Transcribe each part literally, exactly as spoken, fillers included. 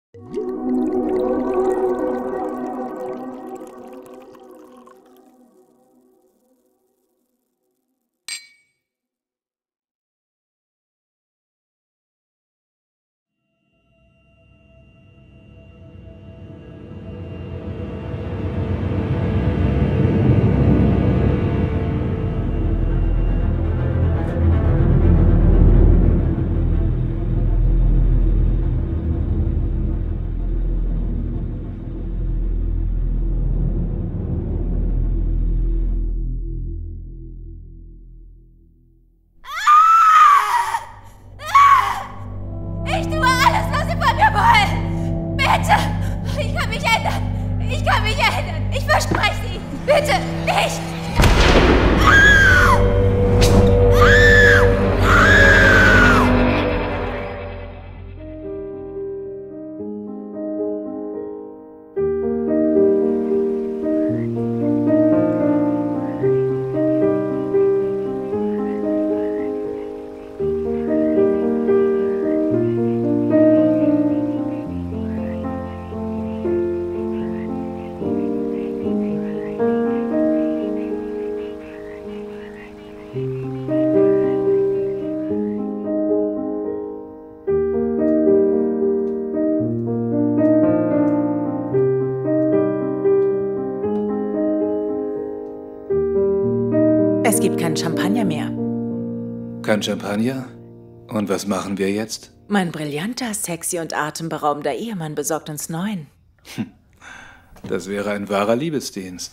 Es gibt keinen Champagner mehr. Kein Champagner? Und was machen wir jetzt? Mein brillanter, sexy und atemberaubender Ehemann besorgt uns neuen. Das wäre ein wahrer Liebesdienst.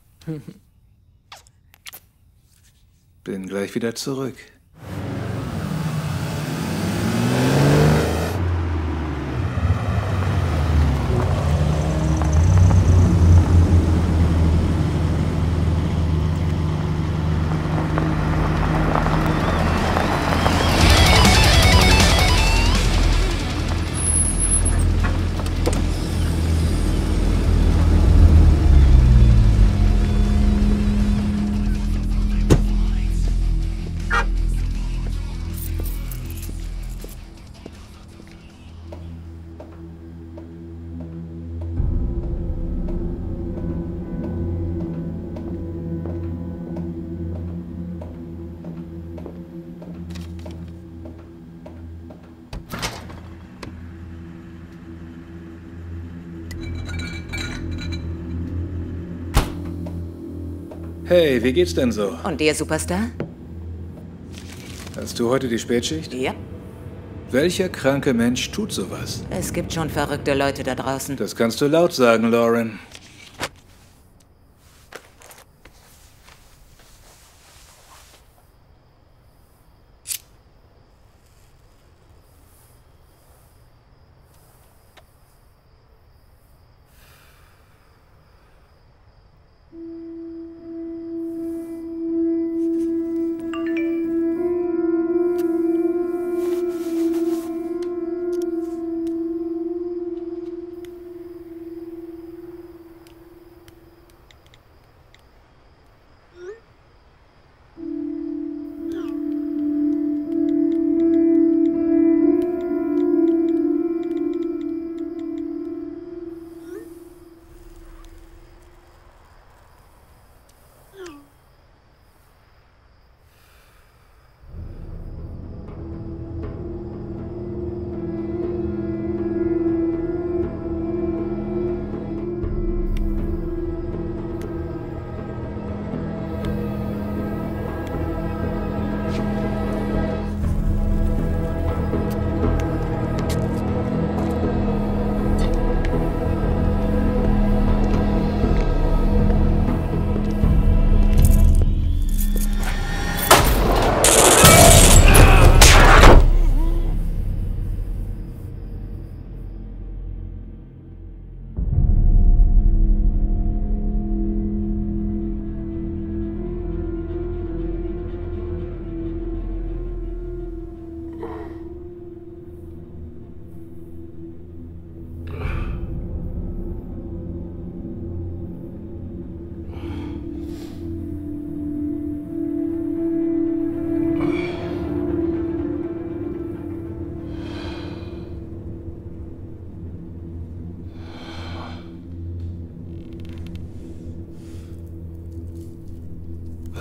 Bin gleich wieder zurück. Hey, wie geht's denn so? Und dir, Superstar? Hast du heute die Spätschicht? Ja. Welcher kranke Mensch tut sowas? Es gibt schon verrückte Leute da draußen. Das kannst du laut sagen, Lauren.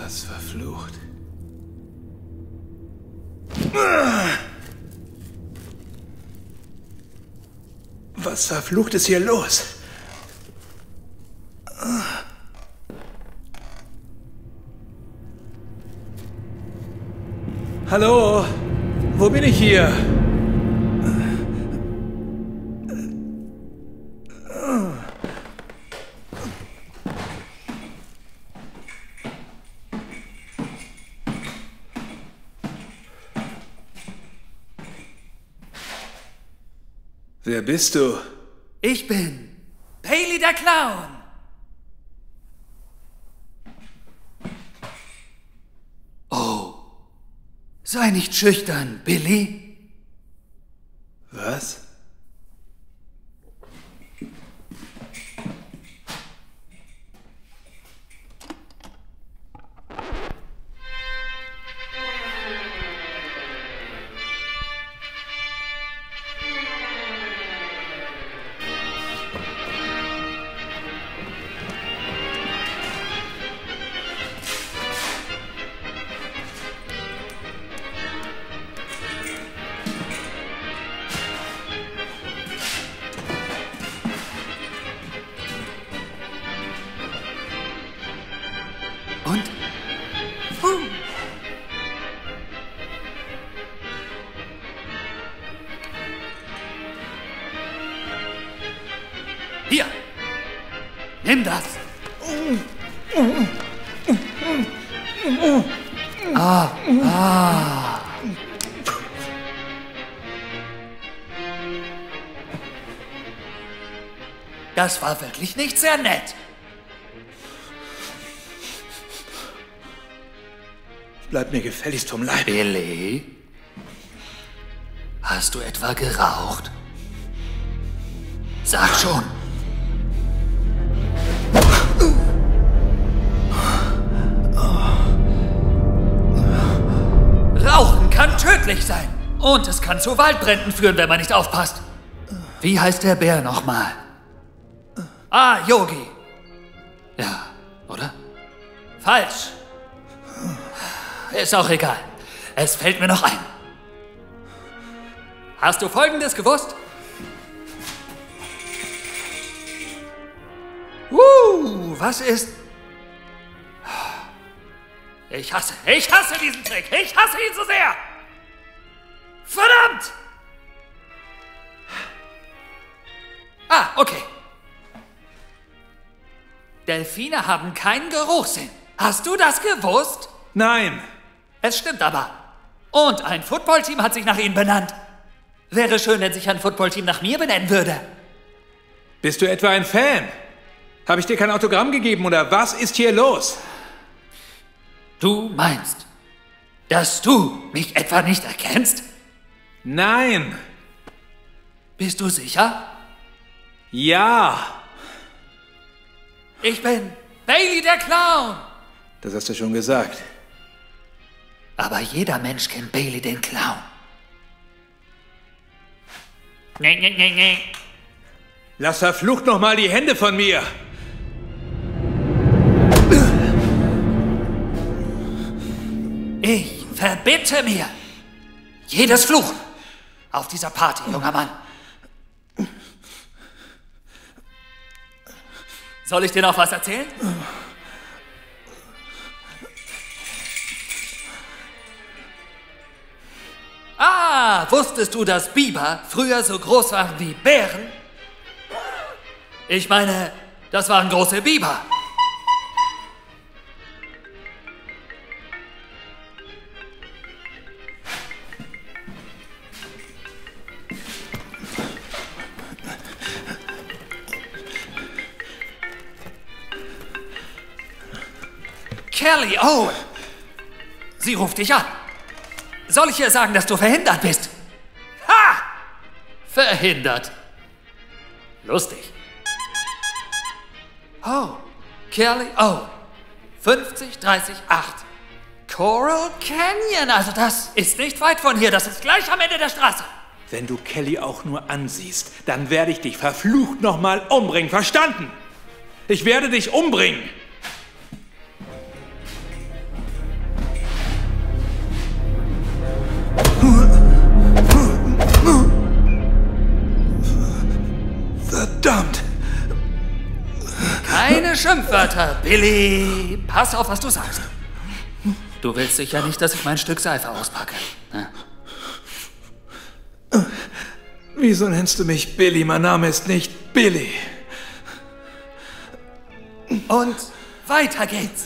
Was verflucht? Was verflucht ist hier los? Hallo? Wo bin ich hier? Wer bist du? Ich bin Bailey der Clown. Oh, sei nicht schüchtern, Billy. Was? Und? Huh. Hier, nimm das. Ah, ah. Das war wirklich nicht sehr nett. Bleib mir gefälligst vom Leib. Billy? Hast du etwa geraucht? Sag schon. Rauchen kann tödlich sein. Und es kann zu Waldbränden führen, wenn man nicht aufpasst. Wie heißt der Bär nochmal? Ah, Yogi. Ja, oder? Falsch. Ist auch egal. Es fällt mir noch ein. Hast du Folgendes gewusst? Uh, was ist... Ich hasse, ich hasse diesen Trick. Ich hasse ihn so sehr. Verdammt! Ah, okay. Delfine haben keinen Geruchssinn. Hast du das gewusst? Nein! Es stimmt aber. Und ein Footballteam hat sich nach ihnen benannt. Wäre schön, wenn sich ein Footballteam nach mir benennen würde. Bist du etwa ein Fan? Habe ich dir kein Autogramm gegeben oder was ist hier los? Du meinst, dass du mich etwa nicht erkennst? Nein! Bist du sicher? Ja! Ich bin Bailey der Clown. Das hast du schon gesagt. Aber jeder Mensch kennt Bailey den Clown. Nee, nee, nee, nee. Lass verflucht noch mal die Hände von mir! Ich verbitte mir jedes Fluchen auf dieser Party, junger Mann. Soll ich dir noch was erzählen? Ah, wusstest du, dass Biber früher so groß waren wie Bären? Ich meine, das waren große Biber. Kelly Owen! Sie ruft dich an. Soll ich ihr sagen, dass du verhindert bist? Ha! Verhindert. Lustig. Oh, Kelly Owen. fünfzig, dreißig, acht. Coral Canyon, also das ist nicht weit von hier. Das ist gleich am Ende der Straße. Wenn du Kelly auch nur ansiehst, dann werde ich dich verflucht noch mal umbringen. Verstanden? Ich werde dich umbringen. Verdammt! Keine Schimpfwörter, Billy. Pass auf, was du sagst. Du willst sicher nicht, dass ich mein Stück Seife auspacke. Ne? Wieso nennst du mich Billy? Mein Name ist nicht Billy. Und weiter geht's.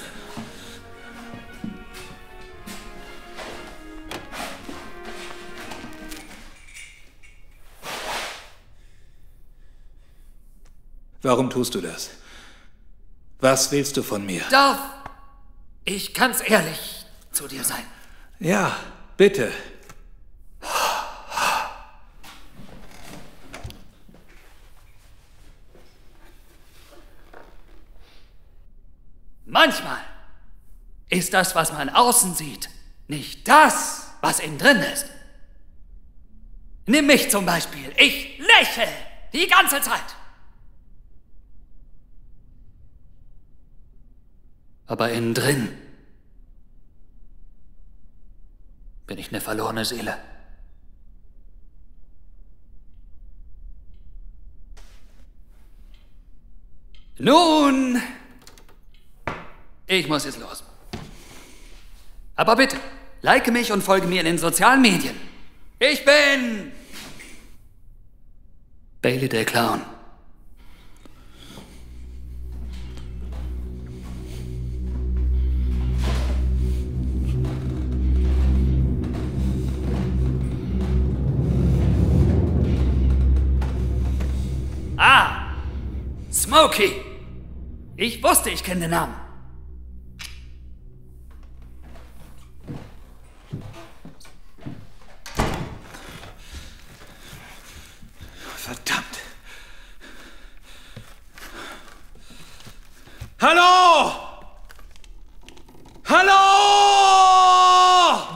Warum tust du das? Was willst du von mir? Darf ich ganz ehrlich zu dir sein? Ja, bitte. Manchmal ist das, was man außen sieht, nicht das, was innen drin ist. Nimm mich zum Beispiel. Ich lächle die ganze Zeit. Aber innen drin bin ich eine verlorene Seele. Nun, ich muss jetzt los. Aber bitte, like mich und folge mir in den sozialen Medien. Ich bin Bailey der Clown. Ah, Smokey. Ich wusste, ich kenne den Namen. Verdammt. Hallo! Hallo!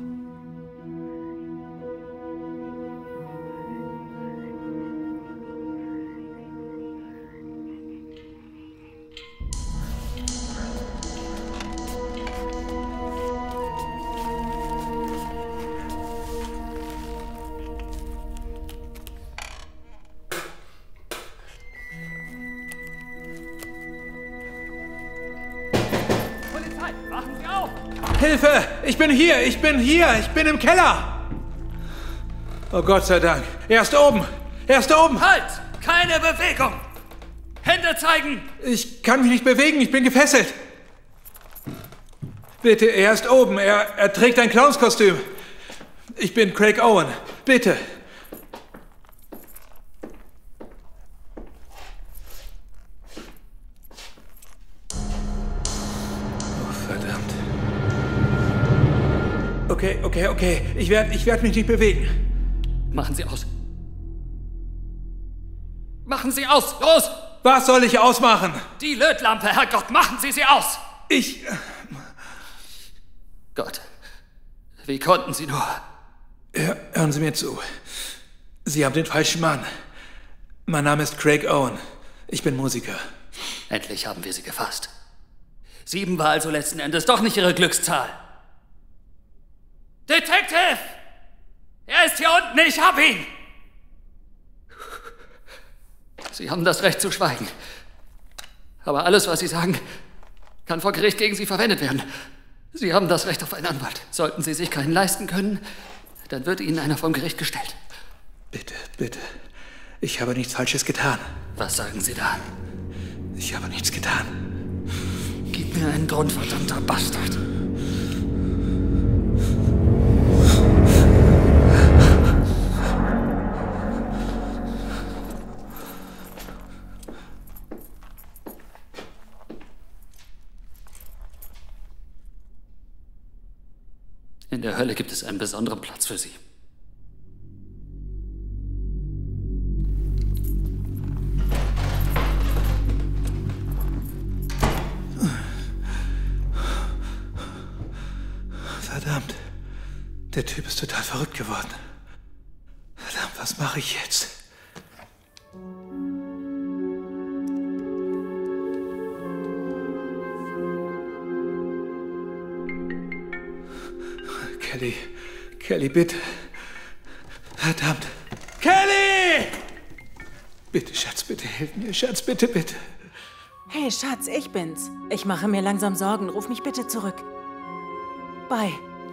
Wachen Sie auf! Hilfe! Ich bin hier! Ich bin hier! Ich bin im Keller! Oh Gott sei Dank. Er ist oben! Er ist oben! Halt! Keine Bewegung! Hände zeigen! Ich kann mich nicht bewegen. Ich bin gefesselt. Bitte, er ist oben. Er, er trägt ein Clownskostüm. Ich bin Craig Owen. Bitte. Okay, okay, okay. Ich werde ich werd mich nicht bewegen. Machen Sie aus. Machen Sie aus! Los! Was soll ich ausmachen? Die Lötlampe, Herrgott, machen Sie sie aus! Ich... Gott, wie konnten Sie nur? Hör, hören Sie mir zu. Sie haben den falschen Mann. Mein Name ist Craig Owen. Ich bin Musiker. Endlich haben wir sie gefasst. Sieben war also letzten Endes doch nicht Ihre Glückszahl. Detective! Er ist hier unten, ich hab ihn! Sie haben das Recht zu schweigen. Aber alles, was Sie sagen, kann vor Gericht gegen Sie verwendet werden. Sie haben das Recht auf einen Anwalt. Sollten Sie sich keinen leisten können, dann wird Ihnen einer vom Gericht gestellt. Bitte, bitte. Ich habe nichts Falsches getan. Was sagen Sie da? Ich habe nichts getan. Gib mir einen Grund, verdammter Bastard. In der Hölle gibt es einen besonderen Platz für Sie. Verdammt. Der Typ ist total verrückt geworden. Verdammt, was mache ich jetzt? Kelly, Kelly, bitte. Verdammt. Kelly! Bitte, Schatz, bitte hilf mir. Schatz, bitte, bitte. Hey, Schatz, ich bin's. Ich mache mir langsam Sorgen. Ruf mich bitte zurück. Bye.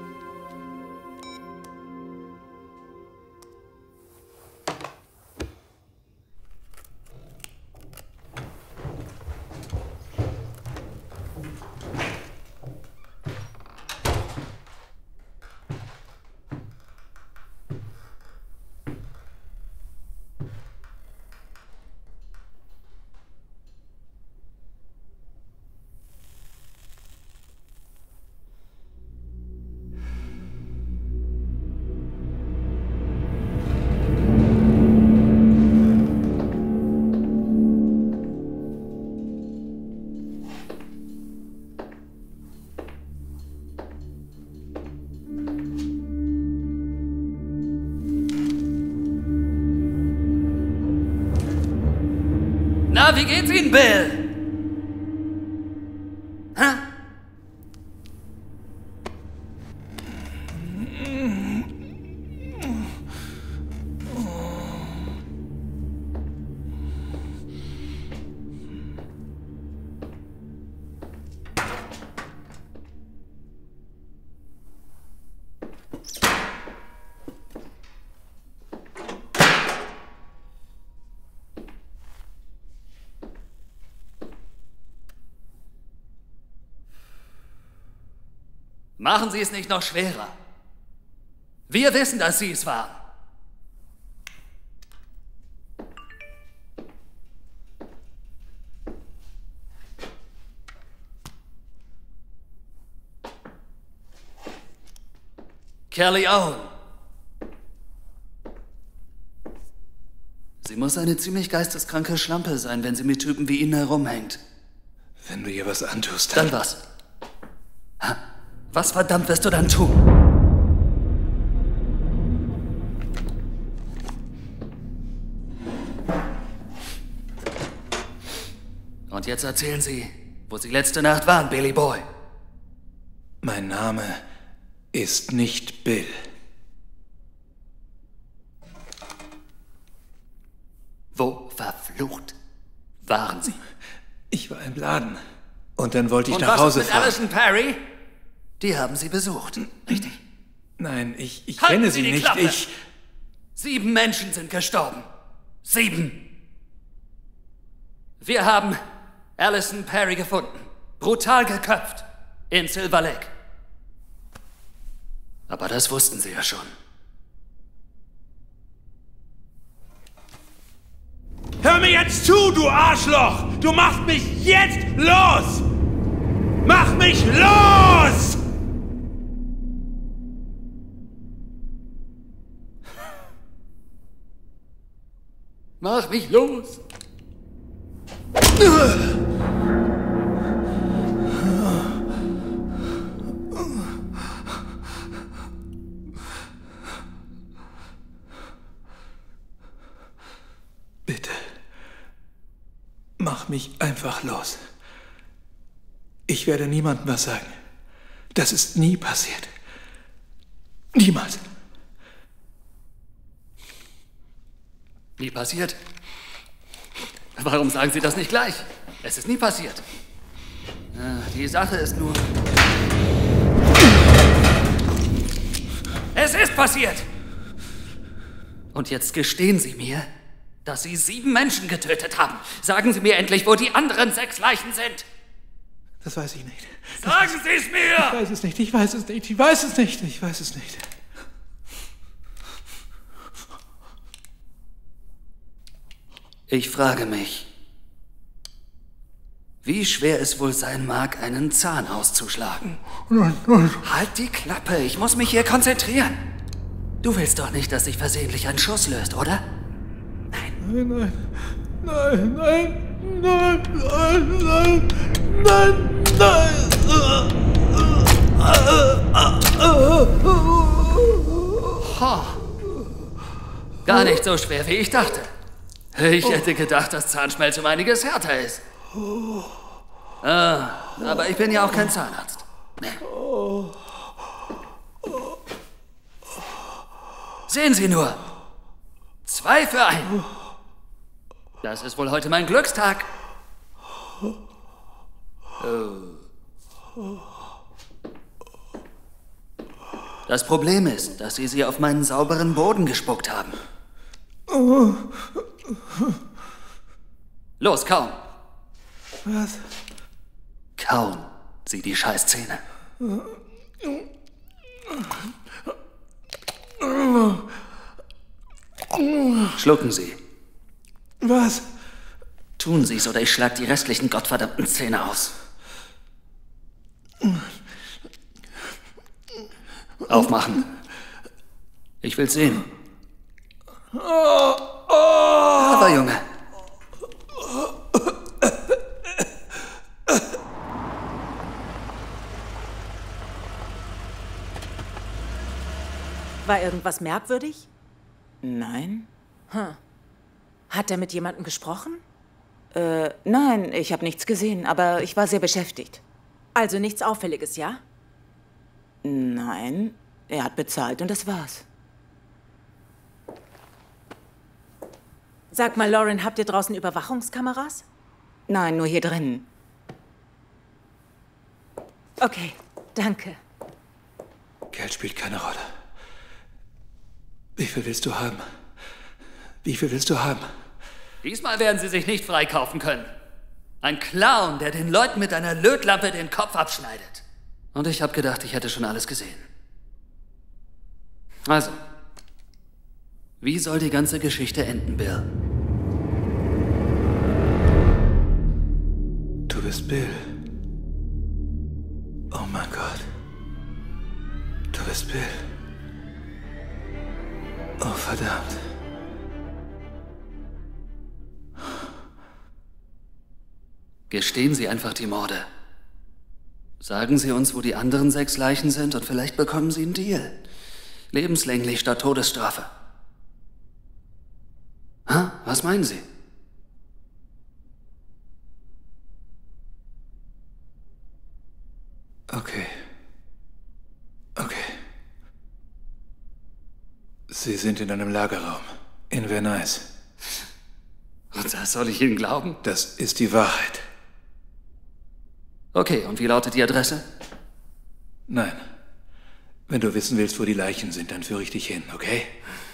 Na, wie geht's Ihnen, Bill? Hä? Machen Sie es nicht noch schwerer. Wir wissen, dass Sie es waren. Kelly Owen. Sie muss eine ziemlich geisteskranke Schlampe sein, wenn sie mit Typen wie Ihnen herumhängt. Wenn du ihr was antust, dann... Dann was? Ha? Was verdammt wirst du dann tun? Und jetzt erzählen Sie, wo Sie letzte Nacht waren, Billy Boy. Mein Name ist nicht Bill. Wo verflucht waren Sie? Ich war im Laden. Und dann wollte ich Und nach was Hause ist mit fahren. Alison Perry? Die haben Sie besucht, richtig? Nein, ich, ich Halten kenne Sie sie die nicht. Klappe. Ich... Sieben Menschen sind gestorben. Sieben. Wir haben Alison Perry gefunden. Brutal geköpft. In Silver Lake. Aber das wussten Sie ja schon. Hör mir jetzt zu, du Arschloch! Du machst mich jetzt los! Mach mich los! Mach mich los! Bitte. Mach mich einfach los. Ich werde niemandem was sagen. Das ist nie passiert. Niemals. Nie passiert? Warum sagen Sie das nicht gleich? Es ist nie passiert. Die Sache ist nur... Es ist passiert! Und jetzt gestehen Sie mir, dass Sie sieben Menschen getötet haben. Sagen Sie mir endlich, wo die anderen sechs Leichen sind. Das weiß ich nicht. Sagen Sie es mir! Ich weiß es nicht, ich weiß es nicht, ich weiß es nicht, ich weiß es nicht. Ich frage mich, wie schwer es wohl sein mag, einen Zahn auszuschlagen. Nein, nein. Halt die Klappe, ich muss mich hier konzentrieren. Du willst doch nicht, dass sich versehentlich ein Schuss löst, oder? Nein, nein, nein, nein, nein, nein, nein, nein, nein. Ha. Gar nicht so schwer, wie ich dachte. Ich hätte gedacht, dass Zahnschmelz um einiges härter ist. Ah, aber ich bin ja auch kein Zahnarzt. Nee. Sehen Sie nur. Zwei für einen. Das ist wohl heute mein Glückstag. Oh. Das Problem ist, dass Sie sie auf meinen sauberen Boden gespuckt haben. Los, kauen. Was? Kauen Sie die Scheißzähne. Schlucken Sie. Was? Tun Sie's oder ich schlag die restlichen gottverdammten Zähne aus. Aufmachen. Ich will's sehen. Aber Junge. War irgendwas merkwürdig? Nein. Hm. Hat er mit jemandem gesprochen? Äh, nein, ich habe nichts gesehen, aber ich war sehr beschäftigt. Also nichts Auffälliges, ja? Nein, er hat bezahlt und das war's. Sag mal, Lauren, habt ihr draußen Überwachungskameras? Nein, nur hier drin. Okay, danke. Geld spielt keine Rolle. Wie viel willst du haben? Wie viel willst du haben? Diesmal werden Sie sich nicht freikaufen können. Ein Clown, der den Leuten mit einer Lötlampe den Kopf abschneidet. Und ich habe gedacht, ich hätte schon alles gesehen. Also, wie soll die ganze Geschichte enden, Bill? Du bist Bill. Oh mein Gott. Du bist Bill. Oh, verdammt. Gestehen Sie einfach die Morde. Sagen Sie uns, wo die anderen sechs Leichen sind und vielleicht bekommen Sie einen Deal. Lebenslänglich statt Todesstrafe. Ha? Was meinen Sie? Okay. Okay. Sie sind in einem Lagerraum. In Venice. Und das soll ich Ihnen glauben? Das ist die Wahrheit. Okay, und wie lautet die Adresse? Nein. Wenn du wissen willst, wo die Leichen sind, dann führe ich dich hin, okay?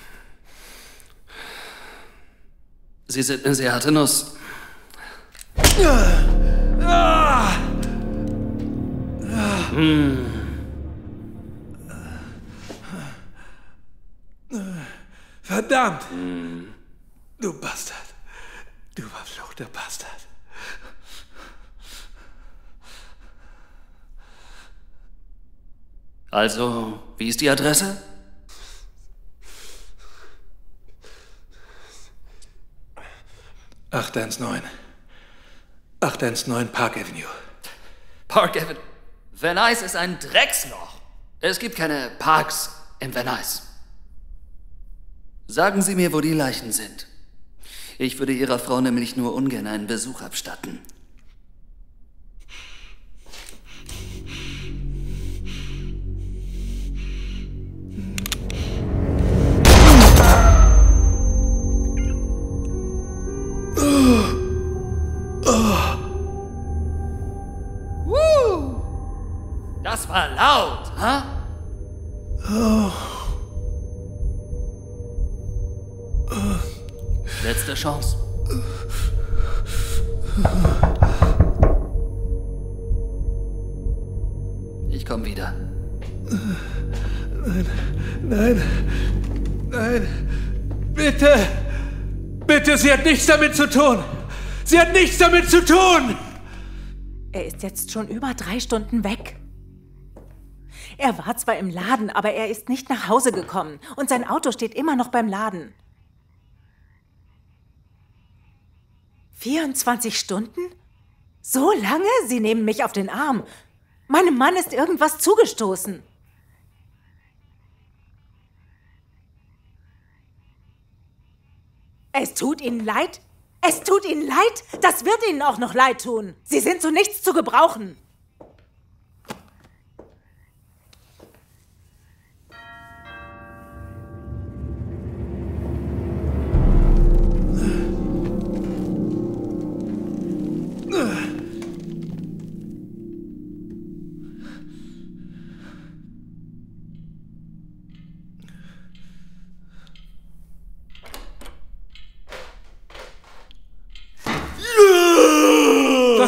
Sie sind eine sehr harte Nuss. Hm. Verdammt! Du Bastard. Du verfluchter Bastard. Also, wie ist die Adresse? acht eins neun. acht eins neun Park Avenue. Park Avenue. Venice ist ein Drecksloch. Es gibt keine Parks in Venice. Sagen Sie mir, wo die Leichen sind. Ich würde Ihrer Frau nämlich nur ungern einen Besuch abstatten. Das war laut, ha? Oh. Letzte Chance. Ich komme wieder. Nein, nein, nein, bitte, bitte, sie hat nichts damit zu tun. Sie hat nichts damit zu tun. Er ist jetzt schon über drei Stunden weg. Er war zwar im Laden, aber er ist nicht nach Hause gekommen. Und sein Auto steht immer noch beim Laden. vierundzwanzig Stunden? So lange? Sie nehmen mich auf den Arm. Meinem Mann ist irgendwas zugestoßen. Es tut Ihnen leid? Es tut Ihnen leid? Das wird Ihnen auch noch leid tun. Sie sind zu nichts zu gebrauchen.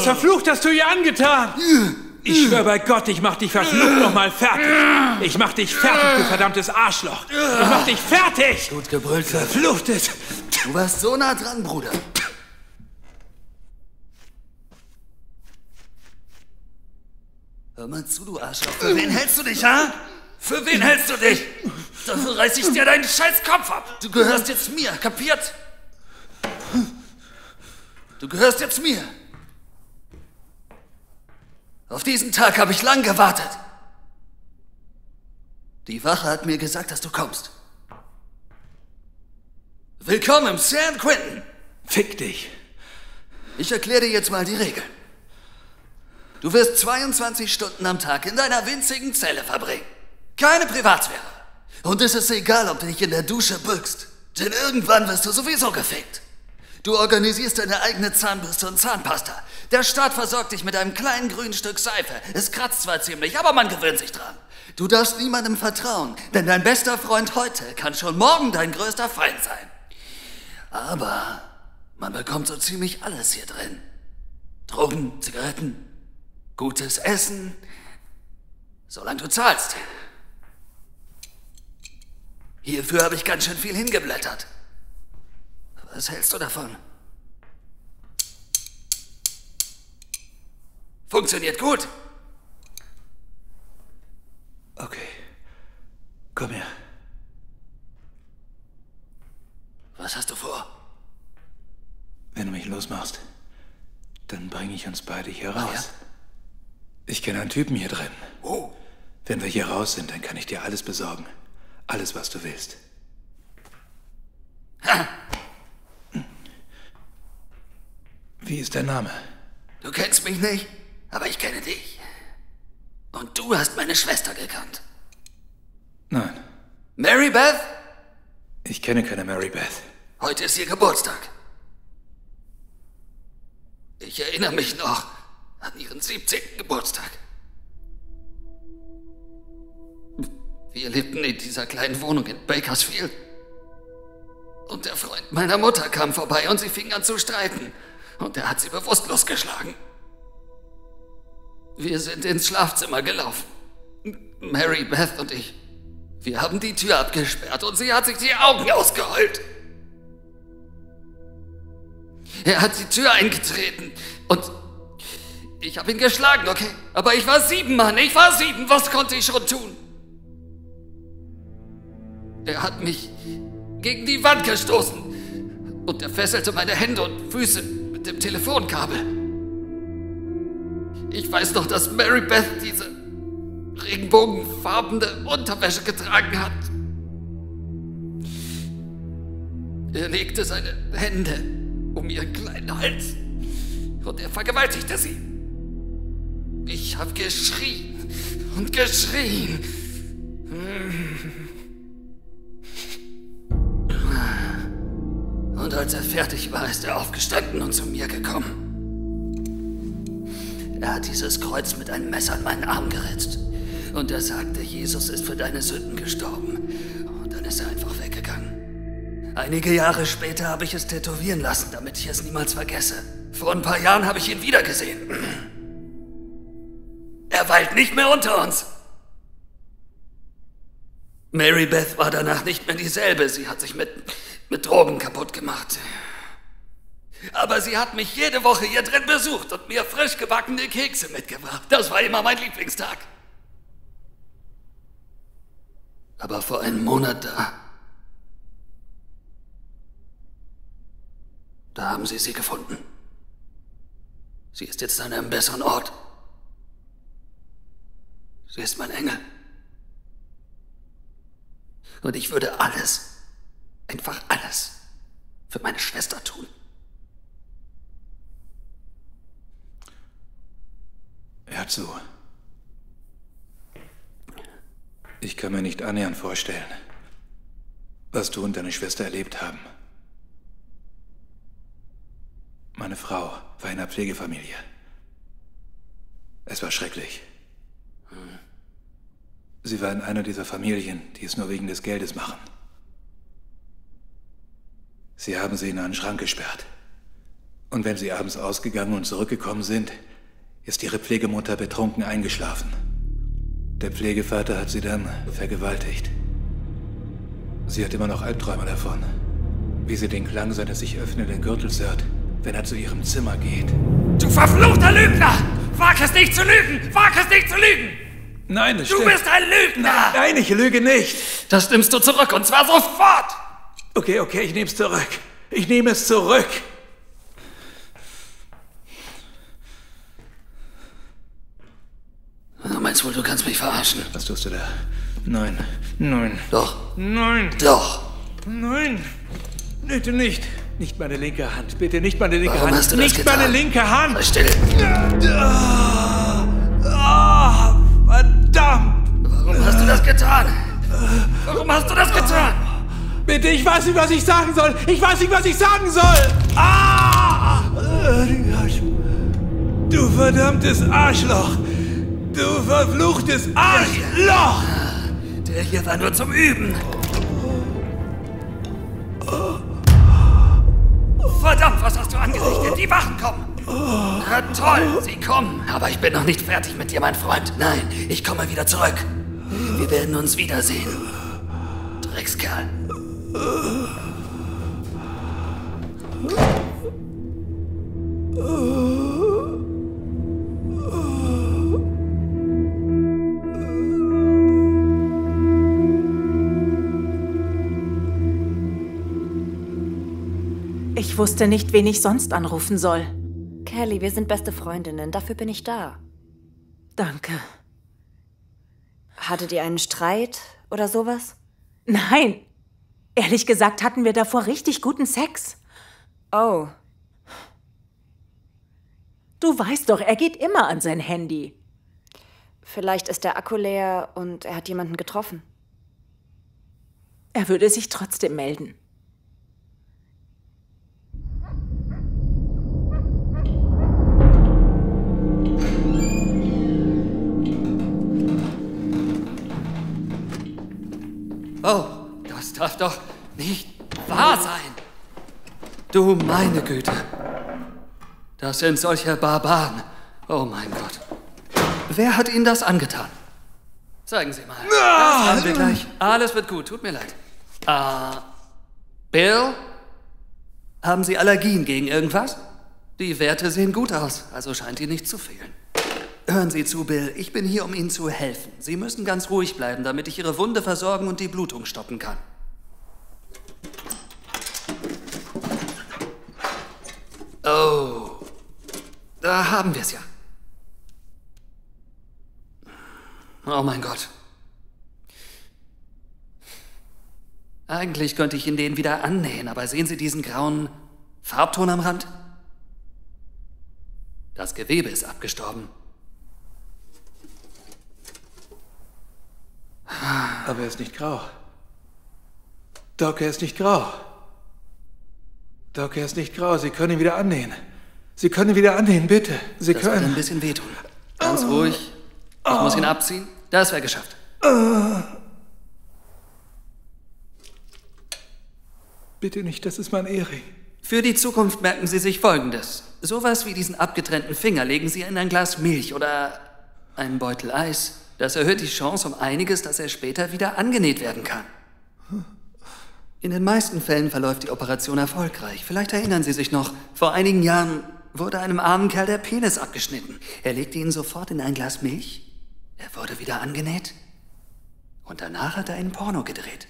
was verflucht hast du ihr angetan? Ich schwör bei Gott, ich mach dich verflucht nochmal fertig. Ich mach dich fertig, du verdammtes Arschloch. Ich mach dich fertig. Gut gebrüllt. Verfluchtes. Du warst so nah dran, Bruder. Hör mal zu, du Arschloch. Für wen hältst du dich, ha? Für wen hältst du dich? Dafür reiß ich dir deinen scheiß Kopf ab. Du gehörst jetzt mir, kapiert? Du gehörst jetzt mir. Auf diesen Tag habe ich lang gewartet. Die Wache hat mir gesagt, dass du kommst. Willkommen im San Quentin. Fick dich. Ich erkläre dir jetzt mal die Regeln. Du wirst zweiundzwanzig Stunden am Tag in deiner winzigen Zelle verbringen. Keine Privatsphäre. Und es ist egal, ob du dich in der Dusche bückst. Denn irgendwann wirst du sowieso gefickt. Du organisierst deine eigene Zahnbürste und Zahnpasta. Der Staat versorgt dich mit einem kleinen grünen Stück Seife. Es kratzt zwar ziemlich, aber man gewöhnt sich dran. Du darfst niemandem vertrauen, denn dein bester Freund heute kann schon morgen dein größter Feind sein. Aber man bekommt so ziemlich alles hier drin. Drogen, Zigaretten, gutes Essen, solange du zahlst. Hierfür habe ich ganz schön viel hingeblättert. Was hältst du davon? Funktioniert gut. Okay. Komm her. Was hast du vor? Wenn du mich losmachst, dann bringe ich uns beide hier raus. Ah, ja? Ich kenne einen Typen hier drin. Oh. Wenn wir hier raus sind, dann kann ich dir alles besorgen. Alles, was du willst. Ha. Wie ist dein Name? Du kennst mich nicht, aber ich kenne dich. Und du hast meine Schwester gekannt. Nein. Mary Beth? Ich kenne keine Mary Beth. Heute ist ihr Geburtstag. Ich erinnere mich noch an ihren siebzehnten Geburtstag. Wir lebten in dieser kleinen Wohnung in Bakersfield. Und der Freund meiner Mutter kam vorbei und sie fingen an zu streiten. Und er hat sie bewusstlos geschlagen. Wir sind ins Schlafzimmer gelaufen. Mary Beth und ich. Wir haben die Tür abgesperrt und sie hat sich die Augen ausgeheult. Er hat die Tür eingetreten und ich habe ihn geschlagen, okay? Aber ich war sieben, Mann, ich war sieben. Was konnte ich schon tun? Er hat mich gegen die Wand gestoßen und er fesselte meine Hände und Füße mit dem Telefonkabel. Ich weiß noch, dass Mary Beth diese regenbogenfarbene Unterwäsche getragen hat. Er legte seine Hände um ihren kleinen Hals und er vergewaltigte sie. Ich habe geschrien und geschrien. Und als er fertig war, ist er aufgestanden und zu mir gekommen. Er hat dieses Kreuz mit einem Messer an meinen Arm geritzt. Und er sagte, Jesus ist für deine Sünden gestorben. Und dann ist er einfach weggegangen. Einige Jahre später habe ich es tätowieren lassen, damit ich es niemals vergesse. Vor ein paar Jahren habe ich ihn wiedergesehen. Er weilt nicht mehr unter uns. Mary Beth war danach nicht mehr dieselbe. Sie hat sich mit, mit Drogen kaputt gemacht. Aber sie hat mich jede Woche hier drin besucht und mir frisch gebackene Kekse mitgebracht. Das war immer mein Lieblingstag. Aber vor einem Monat da, da haben sie sie gefunden. Sie ist jetzt an einem besseren Ort. Sie ist mein Engel. Und ich würde alles, einfach alles, für meine Schwester tun. Hör zu. Ich kann mir nicht annähernd vorstellen, was du und deine Schwester erlebt haben. Meine Frau war in einer Pflegefamilie. Es war schrecklich. Sie war in einer dieser Familien, die es nur wegen des Geldes machen. Sie haben sie in einen Schrank gesperrt. Und wenn Sie abends ausgegangen und zurückgekommen sind, ist Ihre Pflegemutter betrunken eingeschlafen. Der Pflegevater hat sie dann vergewaltigt. Sie hat immer noch Albträume davon, wie sie den Klang seines sich öffnenden Gürtels hört, wenn er zu ihrem Zimmer geht. Du verfluchter Lügner! Wag es nicht zu lügen! Wag es nicht zu lügen! Nein, das Du stimmt. bist ein Lügner! Nein, ich lüge nicht. Das nimmst du zurück, und zwar sofort! Okay, okay, ich nehme es zurück. Ich nehme es zurück. Du meinst wohl, du kannst mich verarschen? Was tust du da? Nein, nein. Doch. Nein, Doch. nein. Bitte nicht. Nicht meine linke Hand. Bitte nicht meine linke Warum Hand. hast du das nicht getan? meine linke Hand. Sei still. Ah, ah, verdammt. Warum hast du das getan? Warum hast du das getan? Bitte, ich weiß nicht, was ich sagen soll. Ich weiß nicht, was ich sagen soll. Ah! Du verdammtes Arschloch. Du verfluchtes Arschloch. Der hier war nur zum Üben. Verdammt, was hast du angerichtet? Die Wachen kommen. Na toll, sie kommen. Aber ich bin noch nicht fertig mit dir, mein Freund. Nein, ich komme wieder zurück. Wir werden uns wiedersehen. Dreckskerl. Ich wusste nicht, wen ich sonst anrufen soll. Kelly, wir sind beste Freundinnen. Dafür bin ich da. Danke. Hattet ihr einen Streit oder sowas? Nein. Ehrlich gesagt hatten wir davor richtig guten Sex. Oh. Du weißt doch, er geht immer an sein Handy. Vielleicht ist der Akku leer und er hat jemanden getroffen. Er würde sich trotzdem melden. Oh, das darf doch nicht wahr sein. Du meine Güte. Das sind solche Barbaren. Oh mein Gott. Wer hat Ihnen das angetan? Zeigen Sie mal. Das haben wir gleich. Alles wird gut, tut mir leid. Ah, uh, Bill? Haben Sie Allergien gegen irgendwas? Die Werte sehen gut aus, also scheint Ihnen nicht zu fehlen. Hören Sie zu, Bill. Ich bin hier, um Ihnen zu helfen. Sie müssen ganz ruhig bleiben, damit ich Ihre Wunde versorgen und die Blutung stoppen kann. Oh, da haben wir es ja. Oh mein Gott. Eigentlich könnte ich Ihnen den wieder annähen, aber sehen Sie diesen grauen Farbton am Rand? Das Gewebe ist abgestorben. Aber er ist nicht grau. Doc, er ist nicht grau. Doc, er ist nicht grau. Sie können ihn wieder annähen. Sie können ihn wieder annähen, bitte. Sie Das wird können. ein bisschen wehtun. Ganz ruhig. Ich muss ihn abziehen. Das wäre geschafft. Bitte nicht, das ist mein Ehering. Für die Zukunft merken Sie sich Folgendes. Sowas wie diesen abgetrennten Finger legen Sie in ein Glas Milch oder einen Beutel Eis. Das erhöht die Chance um einiges, dass er später wieder angenäht werden kann. In den meisten Fällen verläuft die Operation erfolgreich. Vielleicht erinnern Sie sich noch, vor einigen Jahren wurde einem armen Kerl der Penis abgeschnitten. Er legte ihn sofort in ein Glas Milch, er wurde wieder angenäht und danach hat er einen Porno gedreht.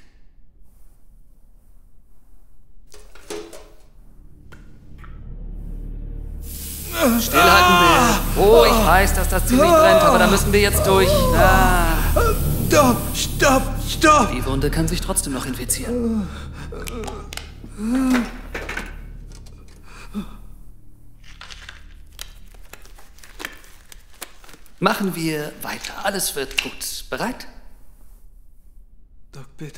Stillhalten, Bill. Oh, ich weiß, dass das ziemlich brennt, aber da müssen wir jetzt durch. Ah. Stopp, stopp, stopp! Die Wunde kann sich trotzdem noch infizieren. Machen wir weiter. Alles wird gut. Bereit? Doc, bitte.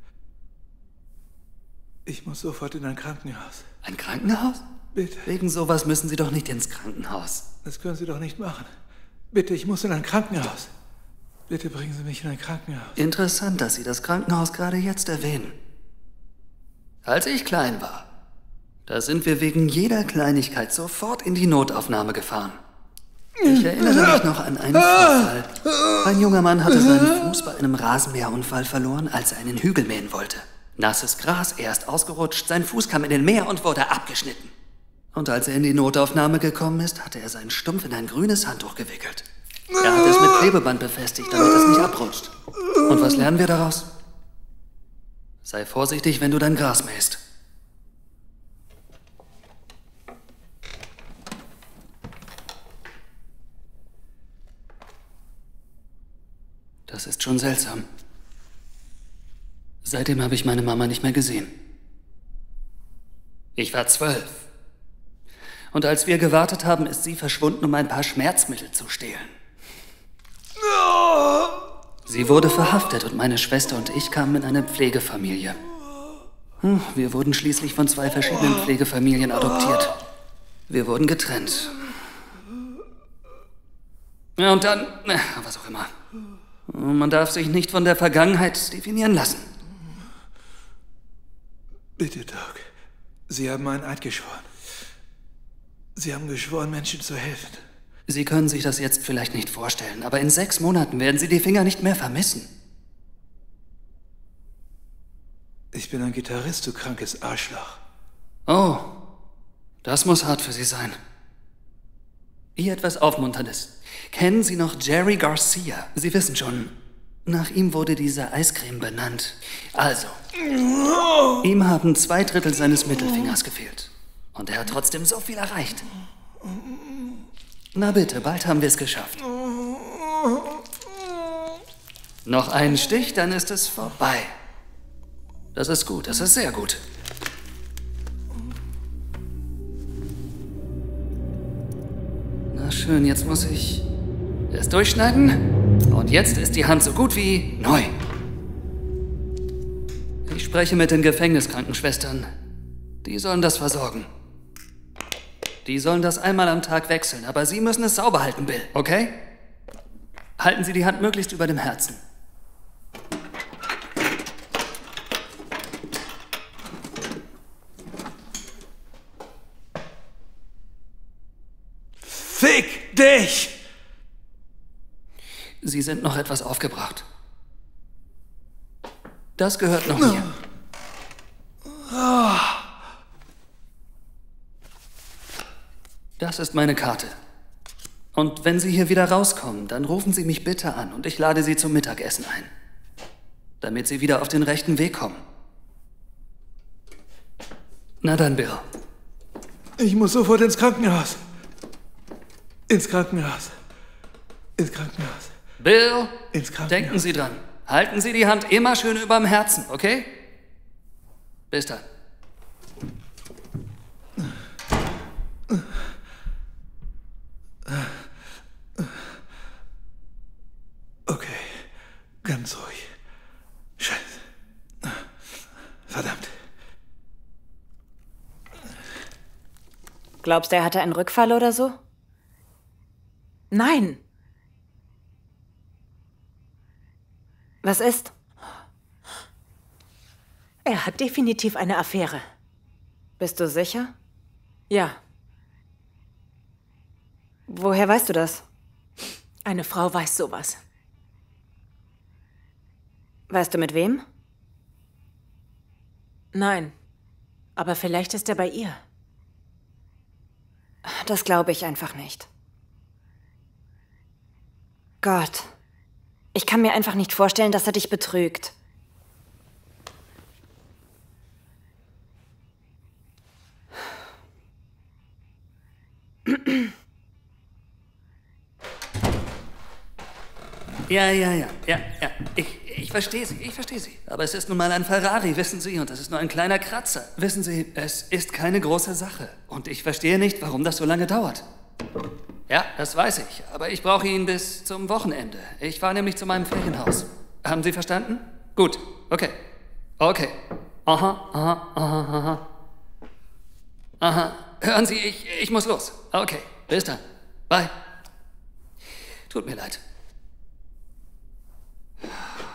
Ich muss sofort in ein Krankenhaus. Ein Krankenhaus? Bitte. Wegen sowas müssen Sie doch nicht ins Krankenhaus. Das können Sie doch nicht machen. Bitte, ich muss in ein Krankenhaus. Bitte bringen Sie mich in ein Krankenhaus. Interessant, dass Sie das Krankenhaus gerade jetzt erwähnen. Als ich klein war, Da sind wir wegen jeder Kleinigkeit sofort in die Notaufnahme gefahren. Ich erinnere mich noch an einen Vorfall. Ein junger Mann hatte seinen Fuß bei einem Rasenmäherunfall verloren, als er einen Hügel mähen wollte. Nasses Gras, er ist ausgerutscht, sein Fuß kam in den Mäher und wurde abgeschnitten. Und als er in die Notaufnahme gekommen ist, hatte er seinen Stumpf in ein grünes Handtuch gewickelt. Er hat es mit Klebeband befestigt, damit es nicht abrutscht. Und was lernen wir daraus? Sei vorsichtig, wenn du dein Gras mähst. Das ist schon seltsam. Seitdem habe ich meine Mama nicht mehr gesehen. Ich war zwölf. Und als wir gewartet haben, ist sie verschwunden, um ein paar Schmerzmittel zu stehlen. Sie wurde verhaftet und meine Schwester und ich kamen in eine Pflegefamilie. Hm, wir wurden schließlich von zwei verschiedenen Pflegefamilien adoptiert. Wir wurden getrennt. Ja, und dann, na, was auch immer. Man darf sich nicht von der Vergangenheit definieren lassen. Bitte, Doc. Sie haben einen Eid geschworen. Sie haben geschworen, Menschen zu helfen. Sie können sich das jetzt vielleicht nicht vorstellen, aber in sechs Monaten werden Sie die Finger nicht mehr vermissen. Ich bin ein Gitarrist, du krankes Arschloch. Oh, das muss hart für Sie sein. Hier etwas Aufmunterndes. Kennen Sie noch Jerry Garcia? Sie wissen schon, nach ihm wurde diese Eiscreme benannt. Also, ihm haben zwei Drittel seines Mittelfingers gefehlt. Und er hat trotzdem so viel erreicht. Na bitte, bald haben wir es geschafft. Noch einen Stich, dann ist es vorbei. Das ist gut, das ist sehr gut. Na schön, jetzt muss ich es durchschneiden. Und jetzt ist die Hand so gut wie neu. Ich spreche mit den Gefängniskrankenschwestern. Die sollen das versorgen. Die sollen das einmal am Tag wechseln, aber Sie müssen es sauber halten, Bill, okay? Halten Sie die Hand möglichst über dem Herzen. Fick dich! Sie sind noch etwas aufgebracht. Das gehört noch mir. Das ist meine Karte. Und wenn Sie hier wieder rauskommen, dann rufen Sie mich bitte an und ich lade Sie zum Mittagessen ein. Damit Sie wieder auf den rechten Weg kommen. Na dann, Bill. Ich muss sofort ins Krankenhaus. Ins Krankenhaus. Ins Krankenhaus. Bill, Ins Krankenhaus. denken Sie dran. Halten Sie die Hand immer schön überm Herzen, okay? Bis dann. Okay, ganz ruhig. Scheiße. Verdammt. Glaubst du, er hatte einen Rückfall oder so? Nein. Was ist? Er hat definitiv eine Affäre. Bist du sicher? Ja, Woher weißt du das? eine Frau weiß sowas. Weißt du mit wem? Nein, aber vielleicht ist er bei ihr. Das glaube ich einfach nicht. Gott, ich kann mir einfach nicht vorstellen, dass er dich betrügt. Ja, ja, ja, ja, ja. Ich, ich verstehe Sie, ich verstehe Sie. Aber es ist nun mal ein Ferrari, wissen Sie, und das ist nur ein kleiner Kratzer. Wissen Sie, es ist keine große Sache. Und ich verstehe nicht, warum das so lange dauert. Ja, das weiß ich, aber ich brauche ihn bis zum Wochenende. Ich fahre nämlich zu meinem Ferienhaus. Haben Sie verstanden? Gut, okay. Okay. Aha, aha, aha, aha. Aha. Hören Sie, ich, ich muss los. Okay, bis dann. Bye. Tut mir leid.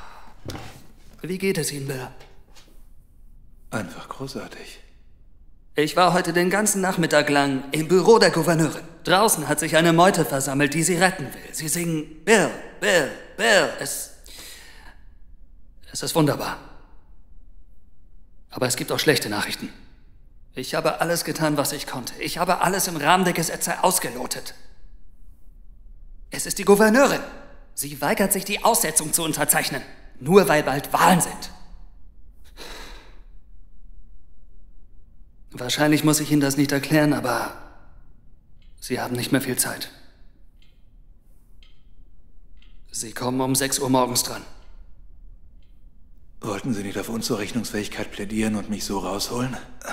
Wie geht es Ihnen, Bill? Einfach großartig. Ich war heute den ganzen Nachmittag lang im Büro der Gouverneurin. Draußen hat sich eine Meute versammelt, die sie retten will. Sie singen Bill, Bill, Bill. Es, es ist wunderbar. Aber es gibt auch schlechte Nachrichten. Ich habe alles getan, was ich konnte. Ich habe alles im Rahmen der Gesetze ausgelotet. Es ist die Gouverneurin. Sie weigert sich, die Aussetzung zu unterzeichnen. Nur weil bald Wahlen sind. Wahrscheinlich muss ich Ihnen das nicht erklären, aber Sie haben nicht mehr viel Zeit. Sie kommen um sechs Uhr morgens dran. Wollten Sie nicht auf Unzurechnungsfähigkeit plädieren und mich so rausholen?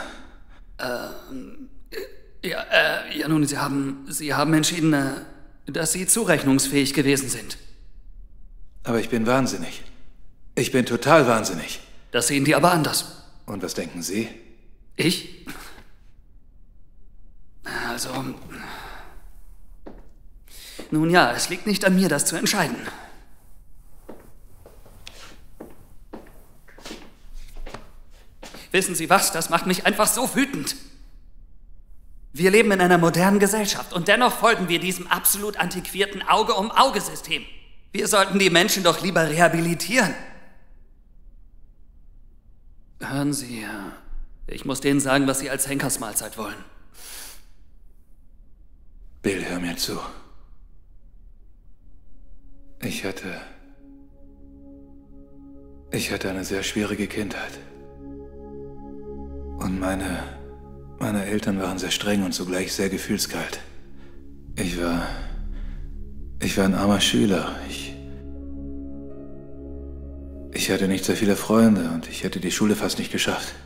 Ähm, ja, äh, ja nun, Sie haben, Sie haben entschieden, äh, dass Sie zurechnungsfähig gewesen sind. Aber ich bin wahnsinnig. Ich bin total wahnsinnig. Das sehen die aber anders. Und was denken Sie? Ich? Also... Nun ja, es liegt nicht an mir, das zu entscheiden. Wissen Sie was? Das macht mich einfach so wütend. Wir leben in einer modernen Gesellschaft und dennoch folgen wir diesem absolut antiquierten Auge-um-Auge-System. Wir sollten die Menschen doch lieber rehabilitieren. Hören Sie, ich muss denen sagen, was Sie als Henkersmahlzeit wollen. Bill, hör mir zu. Ich hatte... Ich hatte eine sehr schwierige Kindheit. Und meine... Meine Eltern waren sehr streng und zugleich sehr gefühlskalt. Ich war... Ich war ein armer Schüler. Ich... Ich hatte nicht sehr viele Freunde und ich hätte die Schule fast nicht geschafft.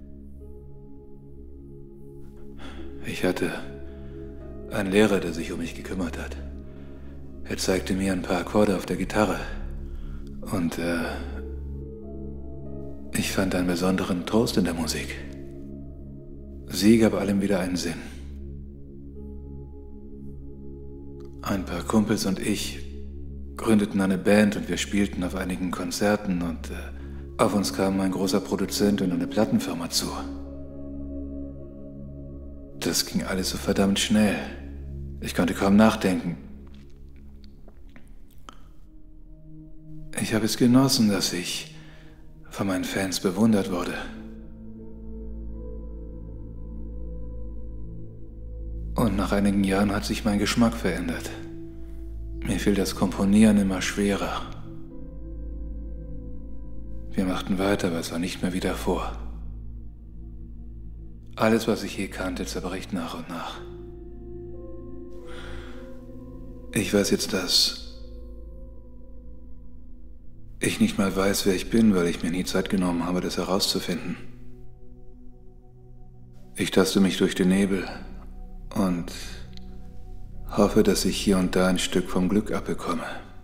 Ich hatte einen Lehrer, der sich um mich gekümmert hat. Er zeigte mir ein paar Akkorde auf der Gitarre. Und äh, ich fand einen besonderen Trost in der Musik. Sie gab allem wieder einen Sinn. Ein paar Kumpels und ich gründeten eine Band und wir spielten auf einigen Konzerten und äh, auf uns kam ein großer Produzent und eine Plattenfirma zu. Das ging alles so verdammt schnell. Ich konnte kaum nachdenken. Ich habe es genossen, dass ich von meinen Fans bewundert wurde. Und nach einigen Jahren hat sich mein Geschmack verändert. Mir fiel das Komponieren immer schwerer. Wir machten weiter, aber es war nicht mehr wie davor. Alles, was ich je kannte, zerbricht nach und nach. Ich weiß jetzt, dass ich nicht mal weiß, wer ich bin, weil ich mir nie Zeit genommen habe, das herauszufinden. Ich taste mich durch den Nebel und hoffe, dass ich hier und da ein Stück vom Glück abbekomme.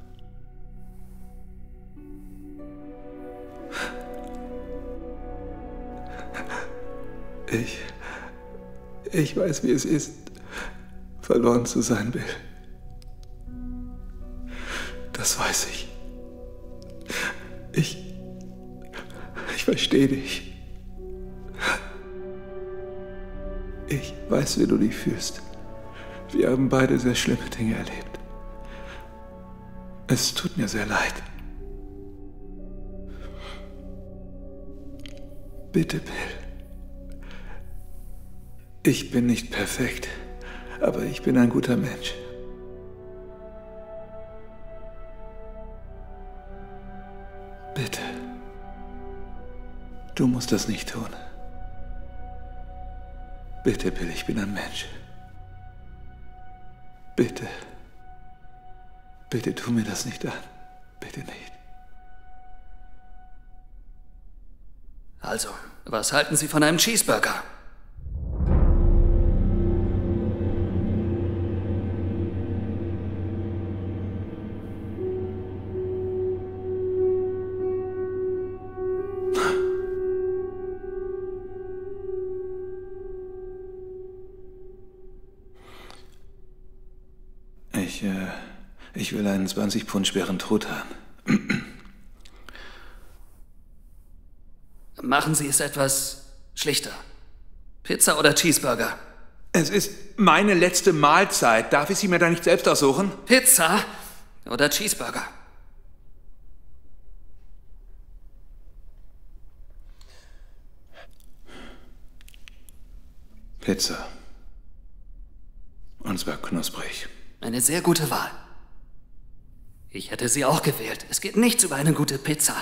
Ich... Ich weiß, wie es ist, verloren zu sein, Bill. Das weiß ich. Ich... Ich verstehe dich. Ich weiß, wie du dich fühlst. Wir haben beide sehr schlimme Dinge erlebt. Es tut mir sehr leid. Bitte, Bill. Ich bin nicht perfekt, aber ich bin ein guter Mensch. Bitte. Du musst das nicht tun. Bitte, Bill, ich bin ein Mensch. Bitte. Bitte tu mir das nicht an. Bitte nicht. Also, was halten Sie von einem Cheeseburger? Ich, äh, ich will einen zwanzig Pfund schweren Truthahn. Machen Sie es etwas schlichter. Pizza oder Cheeseburger? Es ist meine letzte Mahlzeit. Darf ich sie mir da nicht selbst aussuchen? Pizza oder Cheeseburger? Pizza. Und zwar knusprig. Eine sehr gute Wahl. Ich hätte sie auch gewählt. Es geht nichts über eine gute Pizza.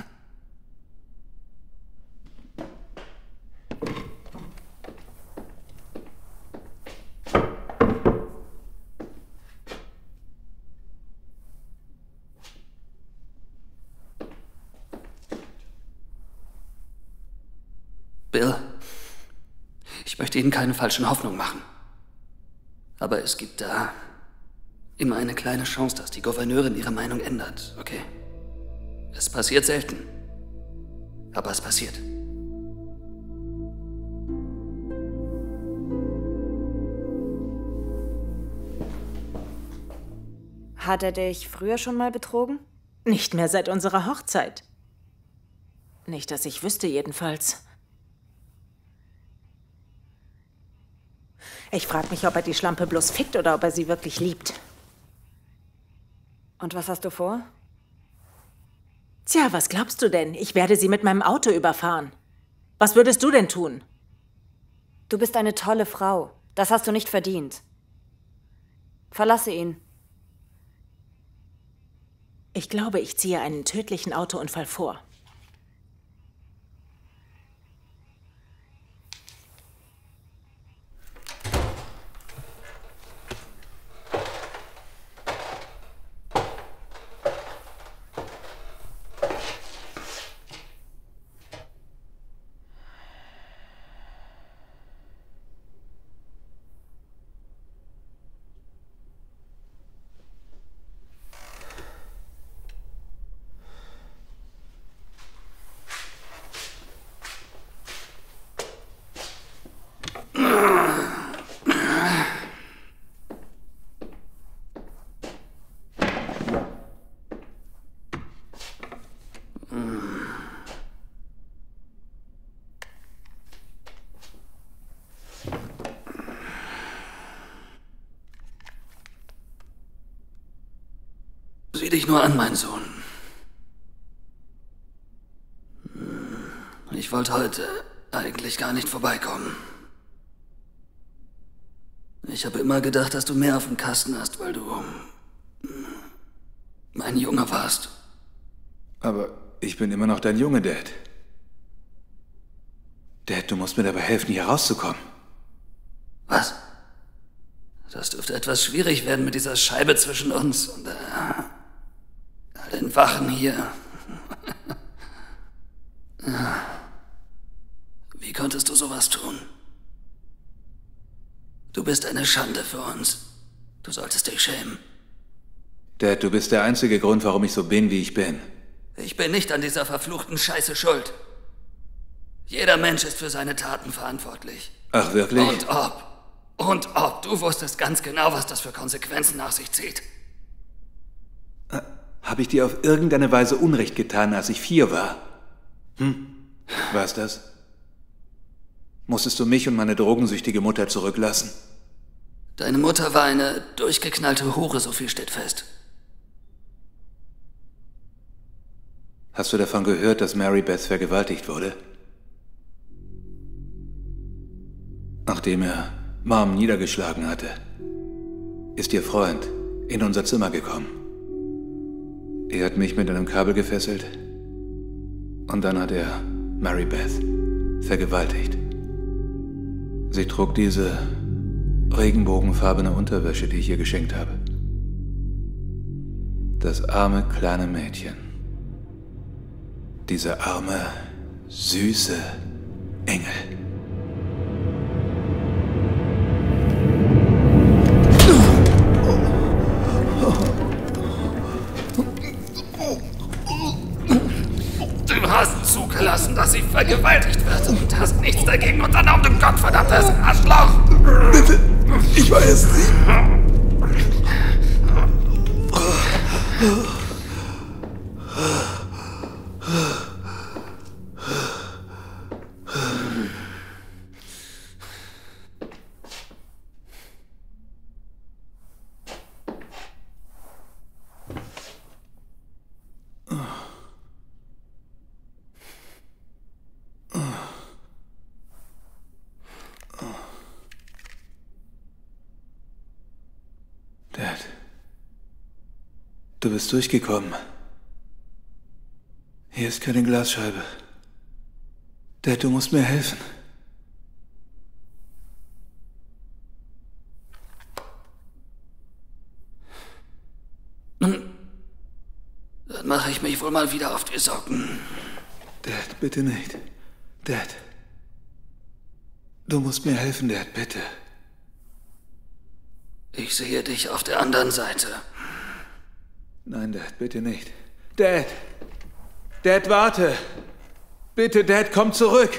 Bill, ich möchte Ihnen keine falschen Hoffnungen machen. Aber es gibt da immer eine kleine Chance, dass die Gouverneurin ihre Meinung ändert, okay? Es passiert selten. Aber es passiert. Hat er dich früher schon mal betrogen? Nicht mehr seit unserer Hochzeit. Nicht, dass ich wüsste, jedenfalls. Ich frage mich, ob er die Schlampe bloß fickt oder ob er sie wirklich liebt. Und was hast du vor? Tja, was glaubst du denn? Ich werde sie mit meinem Auto überfahren. Was würdest du denn tun? Du bist eine tolle Frau. Das hast du nicht verdient. Verlasse ihn. Ich glaube, ich ziehe einen tödlichen Autounfall vor. Sieh dich nur an, mein Sohn. Ich wollte heute eigentlich gar nicht vorbeikommen. Ich habe immer gedacht, dass du mehr auf dem Kasten hast, weil du mein Junge warst. Aber ich bin immer noch dein Junge, Dad. Dad, du musst mir dabei helfen, hier rauszukommen. Was? Das dürfte etwas schwierig werden mit dieser Scheibe zwischen uns und äh, all den Wachen hier. Wie konntest du sowas tun? Du bist eine Schande für uns. Du solltest dich schämen. Dad, du bist der einzige Grund, warum ich so bin, wie ich bin. Ich bin nicht an dieser verfluchten Scheiße schuld. Jeder Mensch ist für seine Taten verantwortlich. Ach, wirklich? Und ob, und ob, du wusstest ganz genau, was das für Konsequenzen nach sich zieht. Äh, Habe ich dir auf irgendeine Weise Unrecht getan, als ich vier war? Hm? War's das? Musstest du mich und meine drogensüchtige Mutter zurücklassen? Deine Mutter war eine durchgeknallte Hure, so viel steht fest. Hast du davon gehört, dass Mary Beth vergewaltigt wurde? Nachdem er Mom niedergeschlagen hatte, ist ihr Freund in unser Zimmer gekommen. Er hat mich mit einem Kabel gefesselt und dann hat er Mary Beth vergewaltigt. Sie trug diese regenbogenfarbene Unterwäsche, die ich ihr geschenkt habe. Das arme kleine Mädchen. Dieser arme, süße Engel. Du hast zugelassen, dass sie vergewaltigt wird und hast nichts dagegen unternommen, du gottverdammtes Arschloch! Bitte, ich war es nicht. Dad. Du bist durchgekommen. Hier ist keine Glasscheibe. Dad, du musst mir helfen. Nun, dann mache ich mich wohl mal wieder auf die Socken. Dad, bitte nicht. Dad. Du musst mir helfen, Dad, bitte. Ich sehe dich auf der anderen Seite. Nein, Dad, bitte nicht. Dad! Dad, warte! Bitte, Dad, komm zurück!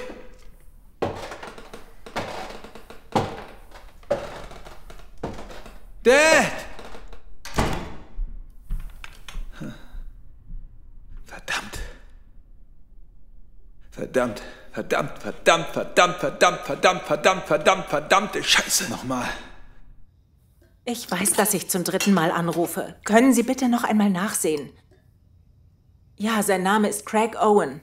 Dad! Verdammt. Verdammt, verdammt, verdammt, verdammt, verdammt, verdammt, verdammt, verdammt, verdammte Scheiße. Nochmal. Ich weiß, dass ich zum dritten Mal anrufe. Können Sie bitte noch einmal nachsehen? Ja, sein Name ist Craig Owen.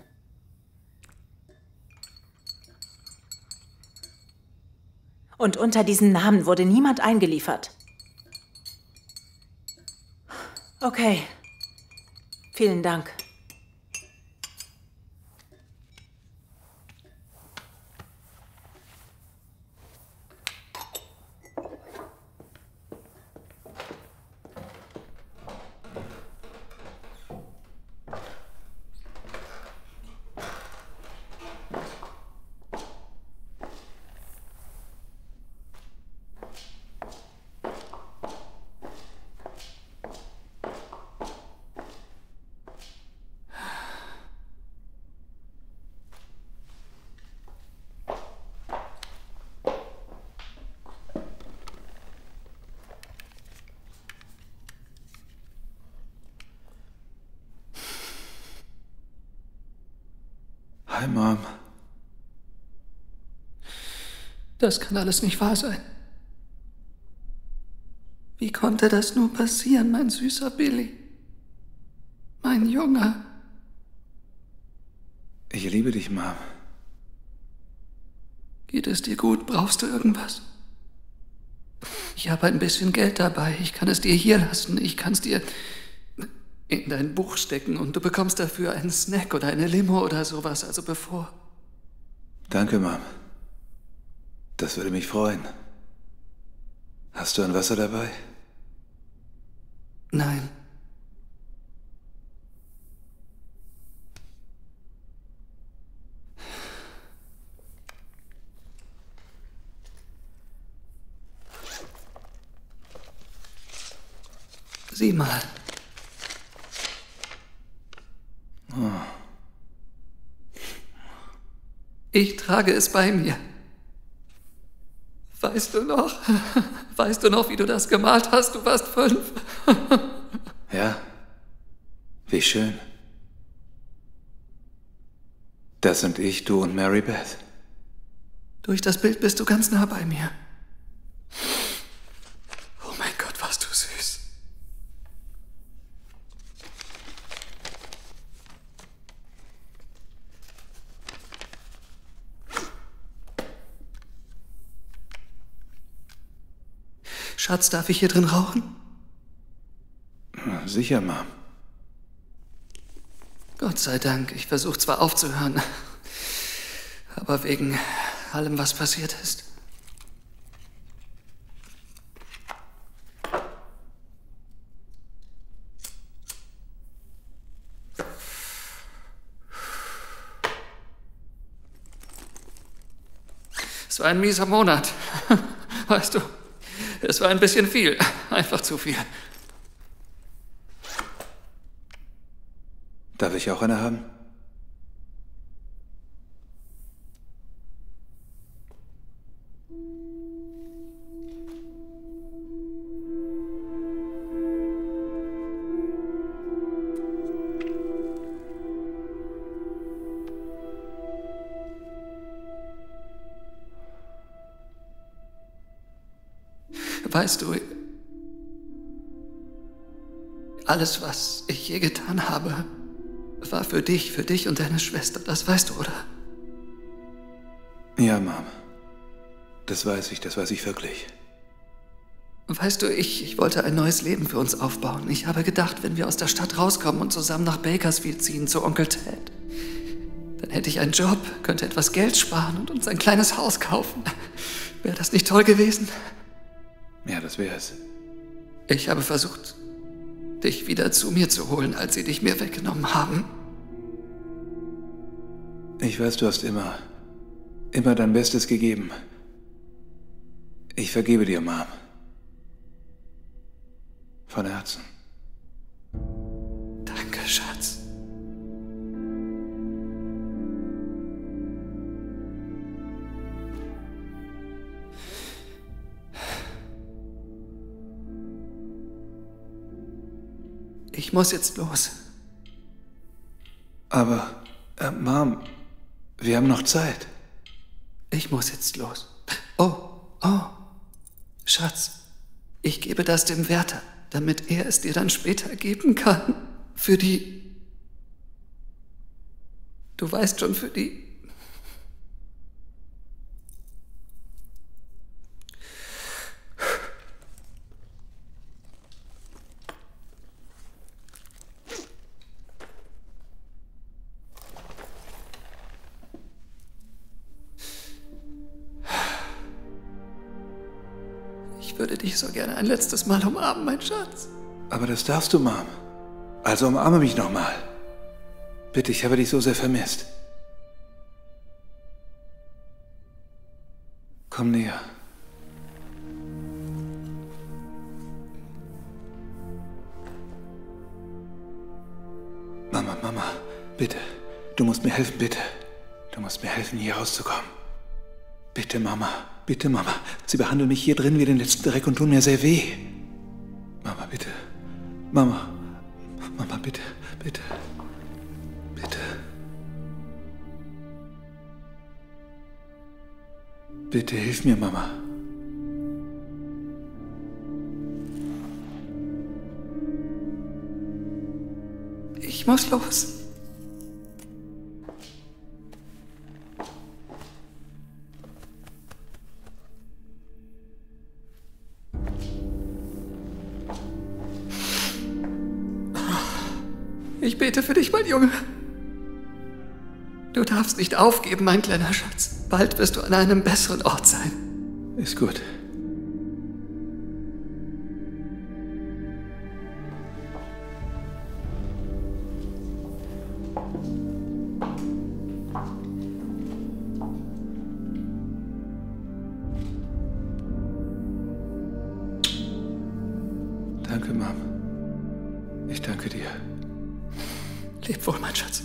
Und unter diesem Namen wurde niemand eingeliefert. Okay. Vielen Dank. Hi, Mom. Das kann alles nicht wahr sein. Wie konnte das nur passieren, mein süßer Billy? Mein Junge. Ich liebe dich, Mom. Geht es dir gut? Brauchst du irgendwas? Ich habe ein bisschen Geld dabei. Ich kann es dir hier lassen. Ich kann es dir in dein Buch stecken und du bekommst dafür einen Snack oder eine Limo oder sowas. Also bevor... Danke, Mom. Das würde mich freuen. Hast du ein Wasser dabei? Nein. Sieh mal. Oh. Ich trage es bei mir. Weißt du noch? Weißt du noch, wie du das gemalt hast? Du warst fünf. Ja? Wie schön. Das sind ich, du und Mary Beth. Durch das Bild bist du ganz nah bei mir. Oh mein Gott, warst du süß. Schatz, darf ich hier drin rauchen? Sicher, Mom. Gott sei Dank. Ich versuche zwar aufzuhören, aber wegen allem, was passiert ist. Es war ein mieser Monat. Weißt du, es war ein bisschen viel. Einfach zu viel. Darf ich auch eine haben? Weißt du, alles, was ich je getan habe, war für dich, für dich und deine Schwester. Das weißt du, oder? Ja, Mom. Das weiß ich, das weiß ich wirklich. Weißt du, ich, ich wollte ein neues Leben für uns aufbauen. Ich habe gedacht, wenn wir aus der Stadt rauskommen und zusammen nach Bakersfield ziehen, zu Onkel Ted, dann hätte ich einen Job, könnte etwas Geld sparen und uns ein kleines Haus kaufen. Wäre das nicht toll gewesen? Ja, das wäre es. Ich habe versucht, dich wieder zu mir zu holen, als sie dich mir weggenommen haben. Ich weiß, du hast immer, immer dein Bestes gegeben. Ich vergebe dir, Mom. Von Herzen. Danke, Schatz. Ich muss jetzt los. Aber, äh, Mom, wir haben noch Zeit. Ich muss jetzt los. Oh, oh, Schatz, ich gebe das dem Wärter, damit er es dir dann später geben kann. Für die... Du weißt schon, für die... Ich würde dich so gerne ein letztes Mal umarmen, mein Schatz. Aber das darfst du, Mom. Also umarme mich nochmal. Bitte, ich habe dich so sehr vermisst. Komm näher. Mama, Mama, bitte. Du musst mir helfen, bitte. Du musst mir helfen, hier rauszukommen. Bitte, Mama. Bitte, Mama. Sie behandeln mich hier drin wie den letzten Dreck und tun mir sehr weh. Mama, bitte. Mama. Mama, bitte. Bitte. Bitte. Bitte hilf mir, Mama. Ich muss los. Ich bete für dich, mein Junge. Du darfst nicht aufgeben, mein kleiner Schatz. Bald wirst du an einem besseren Ort sein. Ist gut. Danke, Mom. Ich danke dir. Leb wohl, mein Schatz.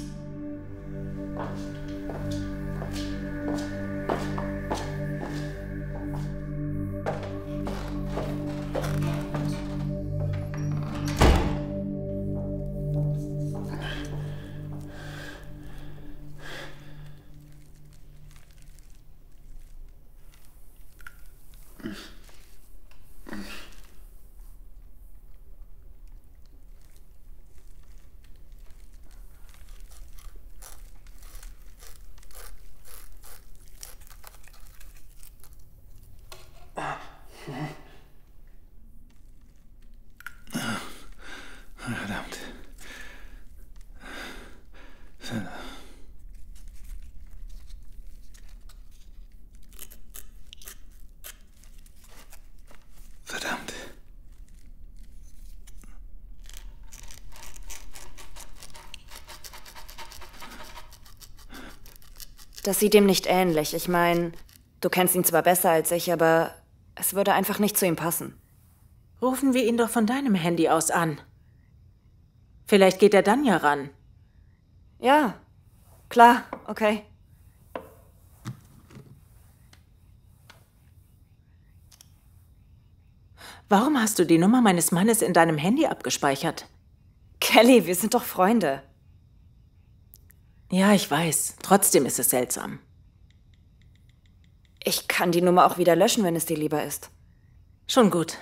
Verdammt. Verdammt. Verdammt. Das sieht ihm nicht ähnlich. Ich meine, du kennst ihn zwar besser als ich, aber es würde einfach nicht zu ihm passen. Rufen wir ihn doch von deinem Handy aus an. Vielleicht geht er dann ja ran. Ja, klar, okay. Warum hast du die Nummer meines Mannes in deinem Handy abgespeichert? Kelly, wir sind doch Freunde. Ja, ich weiß. Trotzdem ist es seltsam. Ich kann die Nummer auch wieder löschen, wenn es dir lieber ist. Schon gut.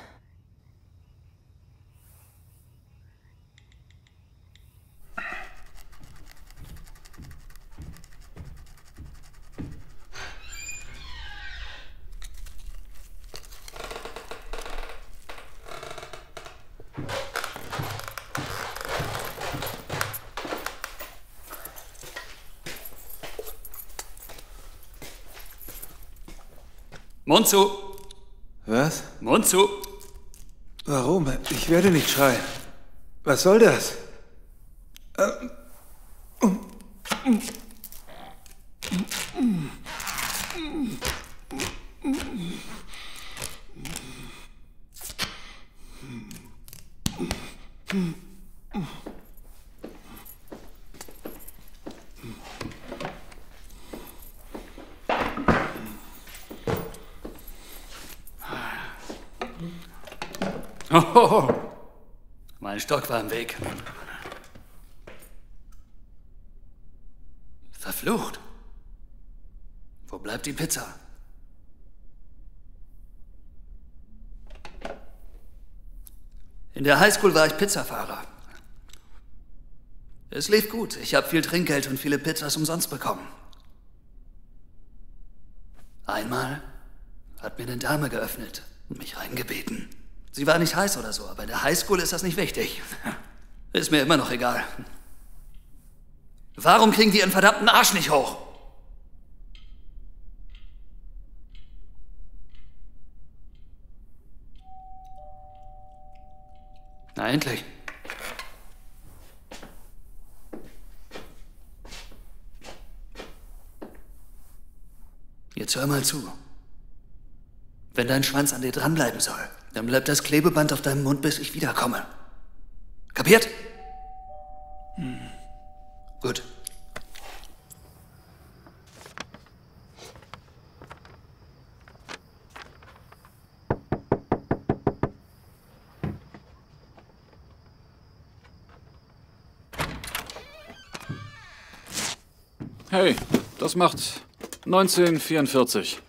Mund zu! Was? Mund zu! Warum? Ich werde nicht schreien. Was soll das? Ähm. Oh, mein Stock war im Weg. Verflucht. Wo bleibt die Pizza? In der Highschool war ich Pizzafahrer. Es lief gut. Ich habe viel Trinkgeld und viele Pizzas umsonst bekommen. Einmal hat mir eine Dame geöffnet und mich reingebeten. Sie war nicht heiß oder so, aber in der Highschool ist das nicht wichtig. Ist mir immer noch egal. Warum kriegen die ihren verdammten Arsch nicht hoch? Na endlich. Jetzt hör mal zu. Wenn dein Schwanz an dir dranbleiben soll, dann bleibt das Klebeband auf deinem Mund, bis ich wiederkomme. Kapiert? Hm. Gut. Hey, das macht neunzehnhundertvierundvierzig.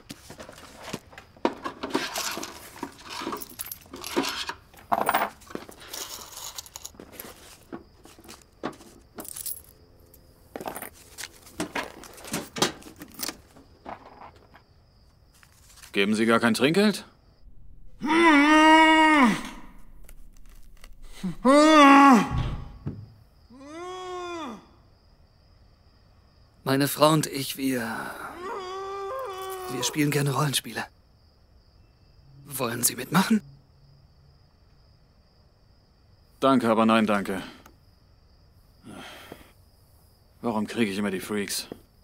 Geben Sie gar kein Trinkgeld? Meine Frau und ich, wir... Wir spielen gerne Rollenspiele. Wollen Sie mitmachen? Danke, aber nein, danke. Warum kriege ich immer die Freaks?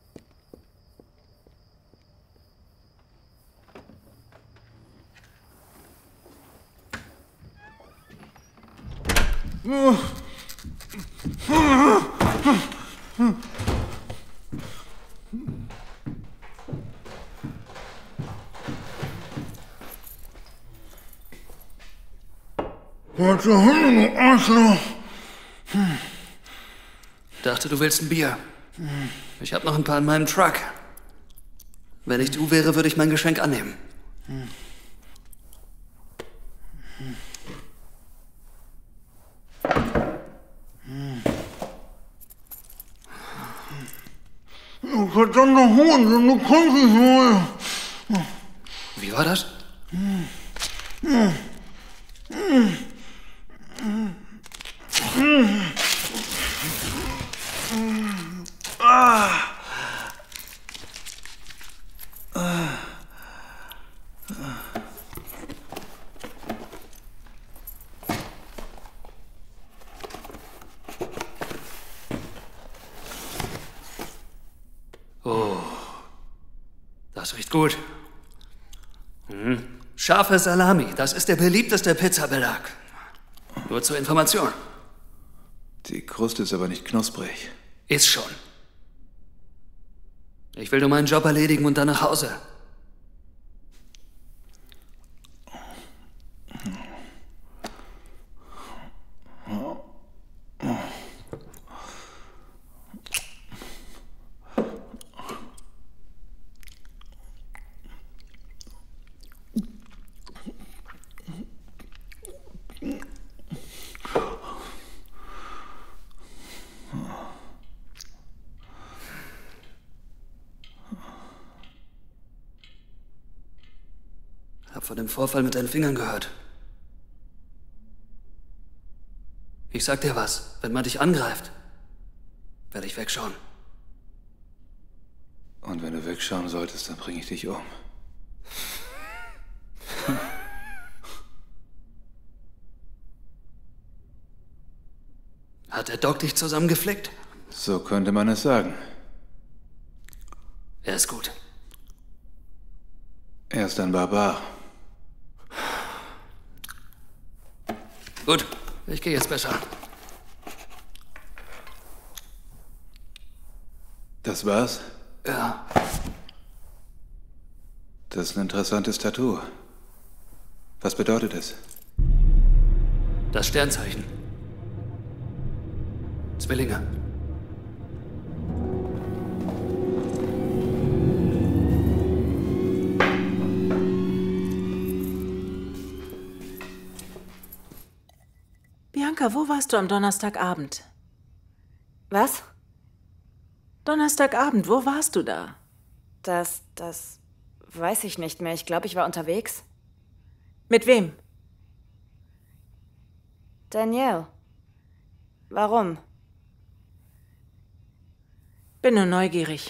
Was zur Hölle, du Arschloch? Dachte, du willst ein Bier. Ich habe noch ein paar in meinem Truck. Wenn ich du wäre, würde ich mein Geschenk annehmen. Du verdammter Hurensohn, du kannst nicht wohl. Wie war das? Oh, das riecht gut. Mhm. Scharfe Salami, das ist der beliebteste Pizzabelag. Nur zur Information. Die Kruste ist aber nicht knusprig. Ist schon. Ich will nur meinen Job erledigen und dann nach Hause. Hab von dem Vorfall mit deinen Fingern gehört. Ich sag dir was, wenn man dich angreift, werde ich wegschauen. Und wenn du wegschauen solltest, dann bringe ich dich um. Hat der Doc dich zusammengeflickt? So könnte man es sagen. Er ist gut. Er ist ein Barbar. Gut, ich gehe jetzt besser. Das war's? Ja. Das ist ein interessantes Tattoo. Was bedeutet es? Das Sternzeichen. Zwillinge. Bianca, wo warst du am Donnerstagabend? Was? Donnerstagabend, wo warst du da? Das, das weiß ich nicht mehr. Ich glaube, ich war unterwegs. Mit wem? Danielle. Warum? Bin nur neugierig.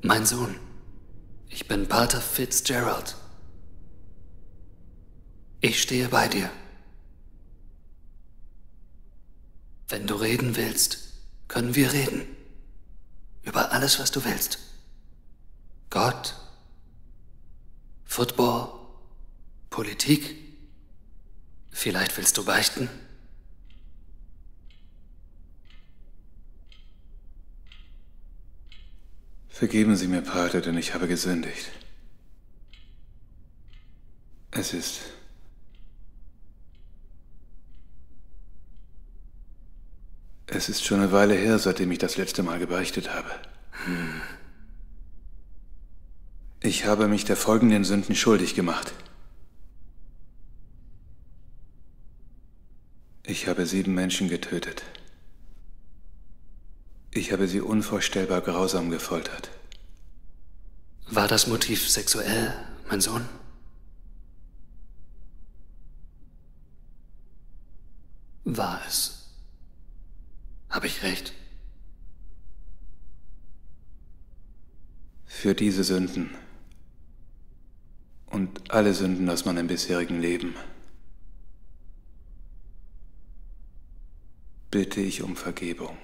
Mein Sohn, ich bin Pater Fitzgerald. Ich stehe bei dir. Wenn du reden willst, können wir reden. Über alles, was du willst. Gott, Football, Politik. Vielleicht willst du beichten? Vergeben Sie mir, Pater, denn ich habe gesündigt. Es ist... Es ist schon eine Weile her, seitdem ich das letzte Mal gebeichtet habe. Hm. Ich habe mich der folgenden Sünden schuldig gemacht. Ich habe sieben Menschen getötet. Ich habe sie unvorstellbar grausam gefoltert. War das Motiv sexuell, mein Sohn? War es? Habe ich recht? Für diese Sünden und alle Sünden aus meinem bisherigen Leben bitte ich um Vergebung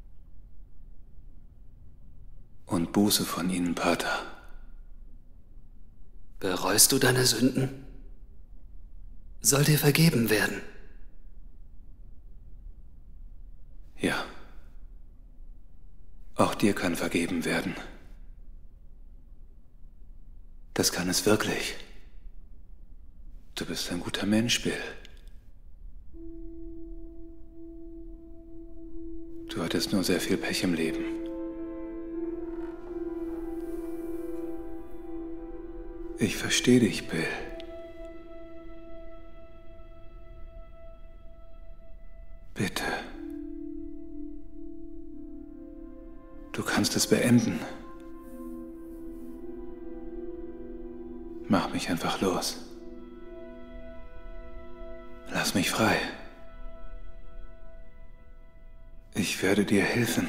und Buße von Ihnen, Pater. Bereust du deine Sünden? Soll dir vergeben werden? Ja. Auch dir kann vergeben werden. Das kann es wirklich. Du bist ein guter Mensch, Bill. Du hattest nur sehr viel Pech im Leben. Ich verstehe dich, Bill. Bitte. Du kannst es beenden. Mach mich einfach los. Lass mich frei. Ich werde dir helfen.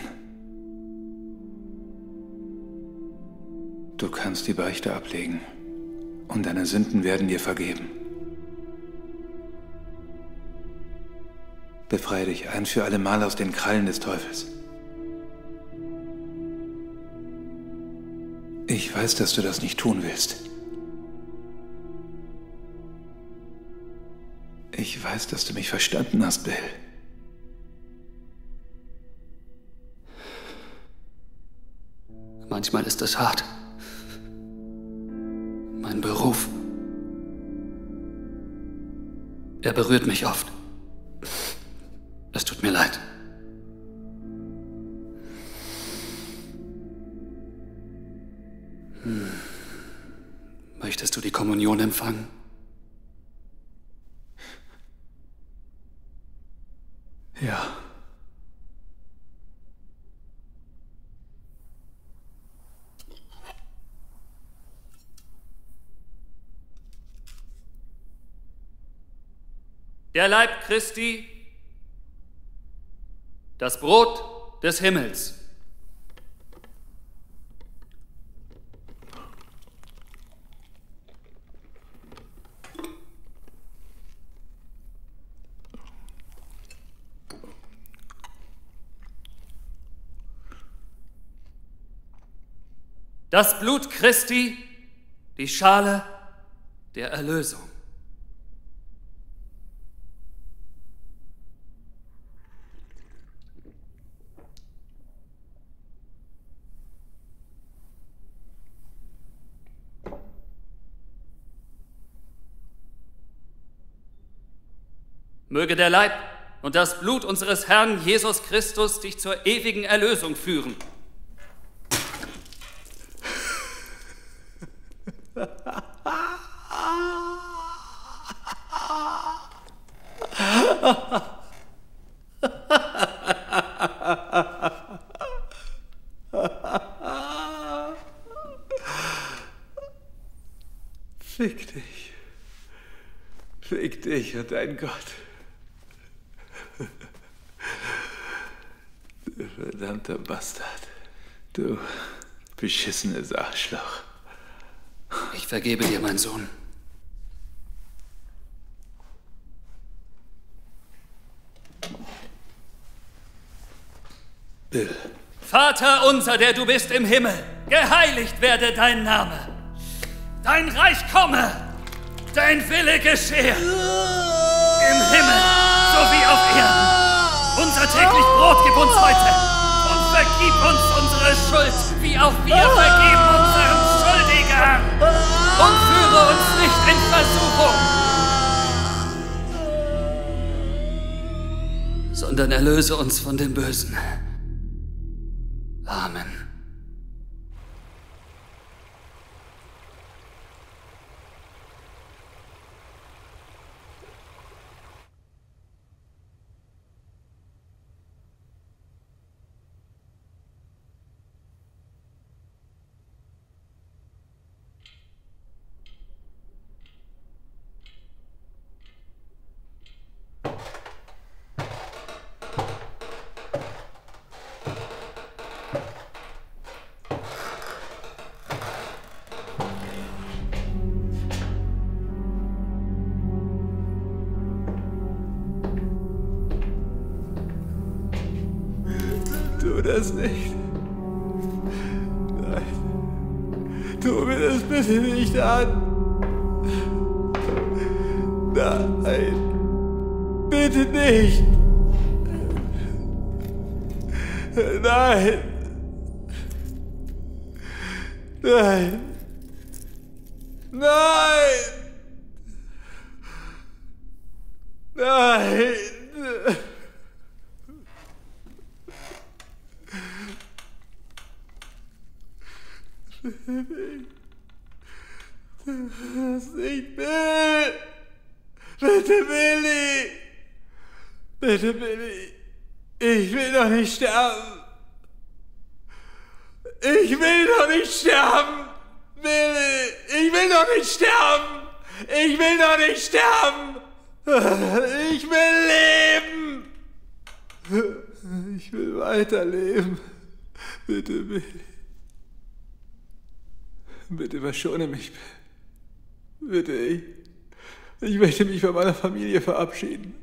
Du kannst die Beichte ablegen und deine Sünden werden dir vergeben. Befreie dich ein für alle Mal aus den Krallen des Teufels. Ich weiß, dass du das nicht tun willst. Ich weiß, dass du mich verstanden hast, Bill. Manchmal ist es hart. Mein Beruf. Er berührt mich oft. Es tut mir leid. Hm. Möchtest du die Kommunion empfangen? Ja. Der Leib Christi, das Brot des Himmels. Das Blut Christi, die Schale der Erlösung. Möge der Leib und das Blut unseres Herrn Jesus Christus dich zur ewigen Erlösung führen. Fick dich. Fick dich und dein Gott. Du verdammter Bastard. Du Beschissenes Arschloch. Ich vergebe dir, mein Sohn. Bill. Vater unser, der du bist im Himmel, geheiligt werde dein Name. Dein Reich komme, dein Wille geschehe. Im Himmel sowie auf Erden. Unser täglich Brot gib uns heute. Und vergib uns unsere Schuld, wie auch wir vergeben unseren Schuldigern. Und führe uns nicht in Versuchung, sondern erlöse uns von dem Bösen. Amen. Tu das nicht. Nein. Tu mir das bitte nicht an. Nein. Bitte nicht. Nein. Nein. Nein. Nein. Das nicht, Bill! Bitte, Billy! Bitte, Billy! Ich will doch nicht sterben! Ich will doch nicht sterben! Billy! Ich will doch nicht sterben! Ich will doch nicht sterben! Ich will leben! Ich will weiterleben! Bitte, Billy! Bitte verschone mich. Bitte, ich, ich möchte mich von meiner Familie verabschieden.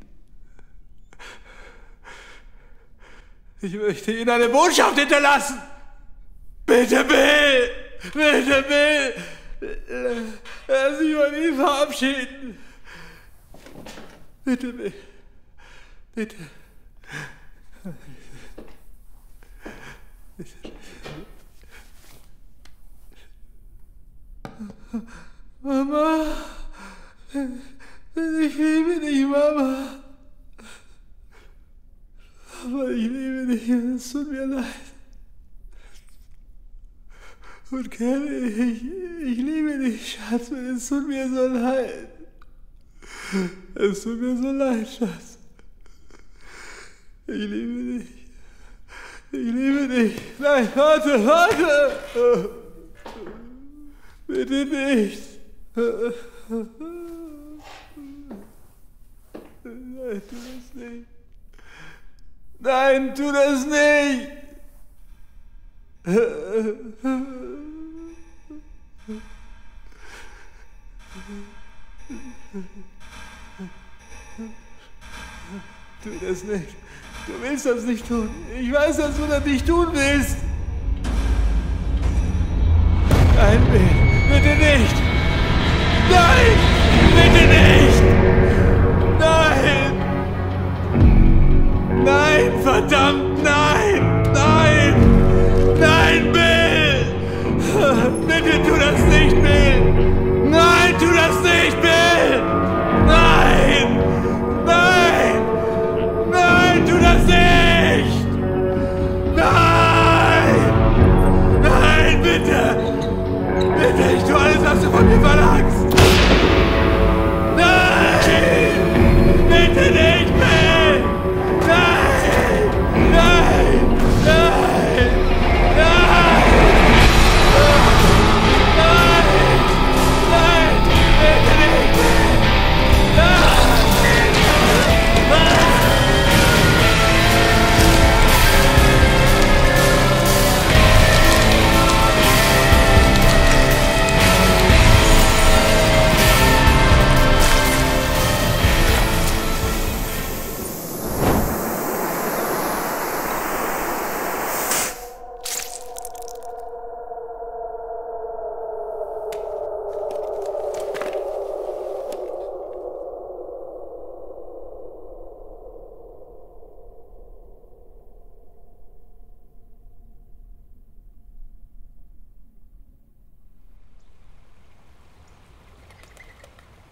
Ich möchte Ihnen eine Botschaft hinterlassen. Bitte, Bill! Bitte, Bill! Lass mich von Ihnen verabschieden. Bitte, Bill. Bitte. Bitte. Mama, ich liebe dich, Mama. Aber ich liebe dich und es tut mir leid. Und Kelly, ich, ich liebe dich, Schatz, und es tut mir so leid. Es tut mir so leid, Schatz. Ich liebe dich. Ich liebe dich. Nein, warte, warte. Bitte nicht. Nein, tu das nicht. Nein, tu das nicht. Tu das nicht. Du willst das nicht tun. Ich weiß, dass du das nicht tun willst. Nein, bitte nicht. Nein, bitte nicht. Nein. Nein, verdammt, nein. Nein. Nein, Bill. Bitte tu das nicht, Bill. Nein, tu das nicht, Bill. Nein. Nein. Nein, tu das nicht. Nein. Nein, bitte. Bitte, ich tue alles, was du von mir verlangst. Nein. Bitte nicht, Bill. Nein. Nein.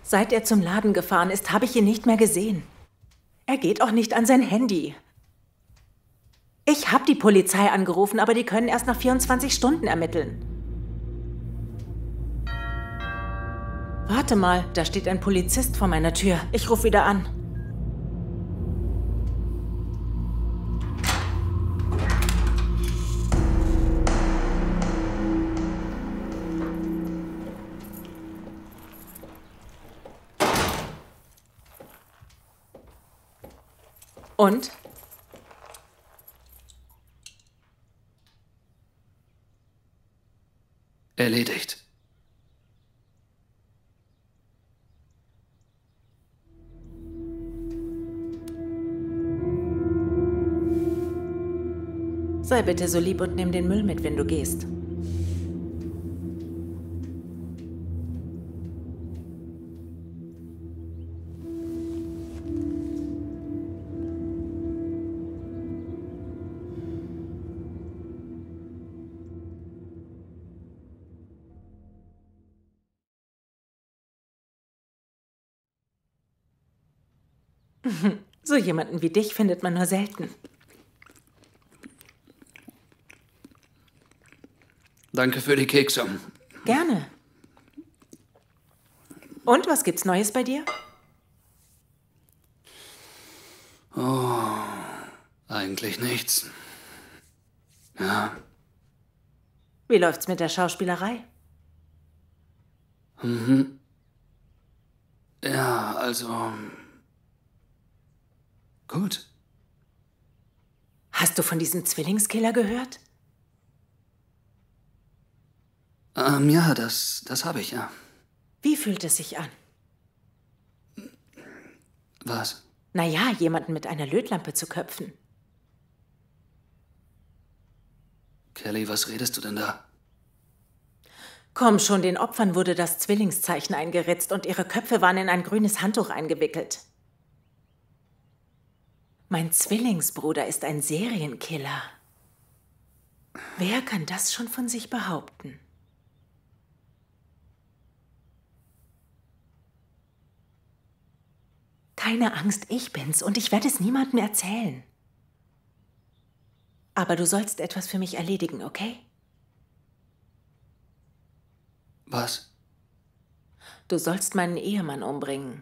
Seit er zum Laden gefahren ist, habe ich ihn nicht mehr gesehen. Er geht auch nicht an sein Handy. Ich habe die Polizei angerufen, aber die können erst nach vierundzwanzig Stunden ermitteln. Warte mal, da steht ein Polizist vor meiner Tür. Ich rufe wieder an. Und? Erledigt. Sei bitte so lieb und nimm den Müll mit, wenn du gehst. So jemanden wie dich findet man nur selten. Danke für die Kekse. Gerne. Und, was gibt's Neues bei dir? Oh, eigentlich nichts. Ja. Wie läuft's mit der Schauspielerei? Mhm. Ja, also... Gut. Hast du von diesem Zwillingskiller gehört? Ähm, ja, das, das habe ich, ja. Wie fühlt es sich an? Was? Naja, jemanden mit einer Lötlampe zu köpfen. Kelly, was redest du denn da? Komm schon, den Opfern wurde das Zwillingszeichen eingeritzt und ihre Köpfe waren in ein grünes Handtuch eingewickelt. Mein Zwillingsbruder ist ein Serienkiller. Wer kann das schon von sich behaupten? Keine Angst, ich bin's und ich werde es niemandem erzählen. Aber du sollst etwas für mich erledigen, okay? Was? Du sollst meinen Ehemann umbringen.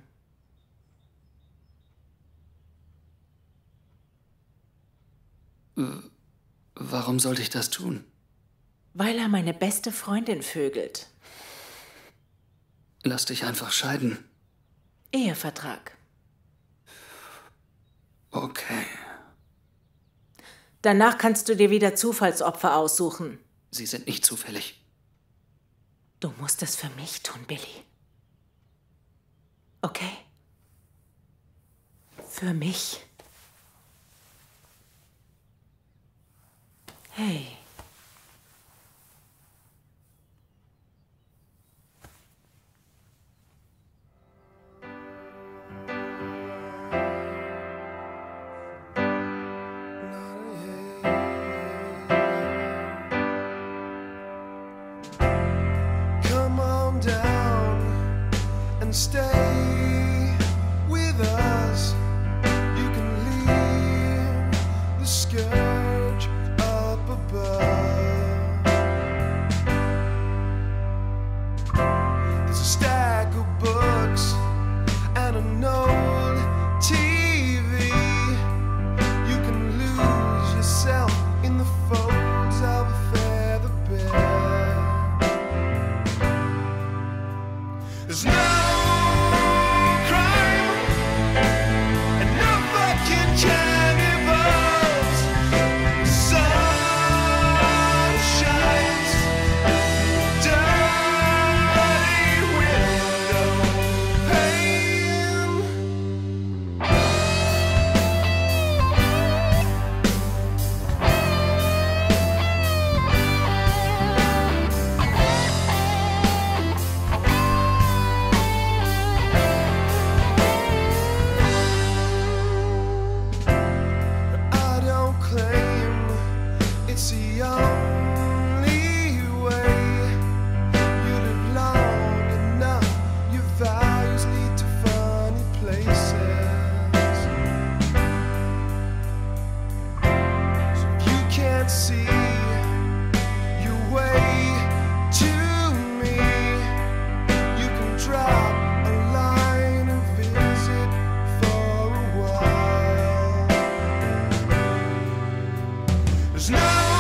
Warum sollte ich das tun? Weil er meine beste Freundin vögelt. Lass dich einfach scheiden. Ehevertrag. Okay. Danach kannst du dir wieder Zufallsopfer aussuchen. Sie sind nicht zufällig. Du musst es für mich tun, Billy. Okay? Für mich. Hey. Come on down and stay with us. You can leave the scourge up above. There's a stack of books and an old T V. You can lose yourself in the folds of a feather bed. There's no crime and no fucking cannibals. The sun shines, dirty window pane. I don't claim it's the only way. You live long enough, your values leave can't see your way to me. You can drop a line and visit for a while. There's no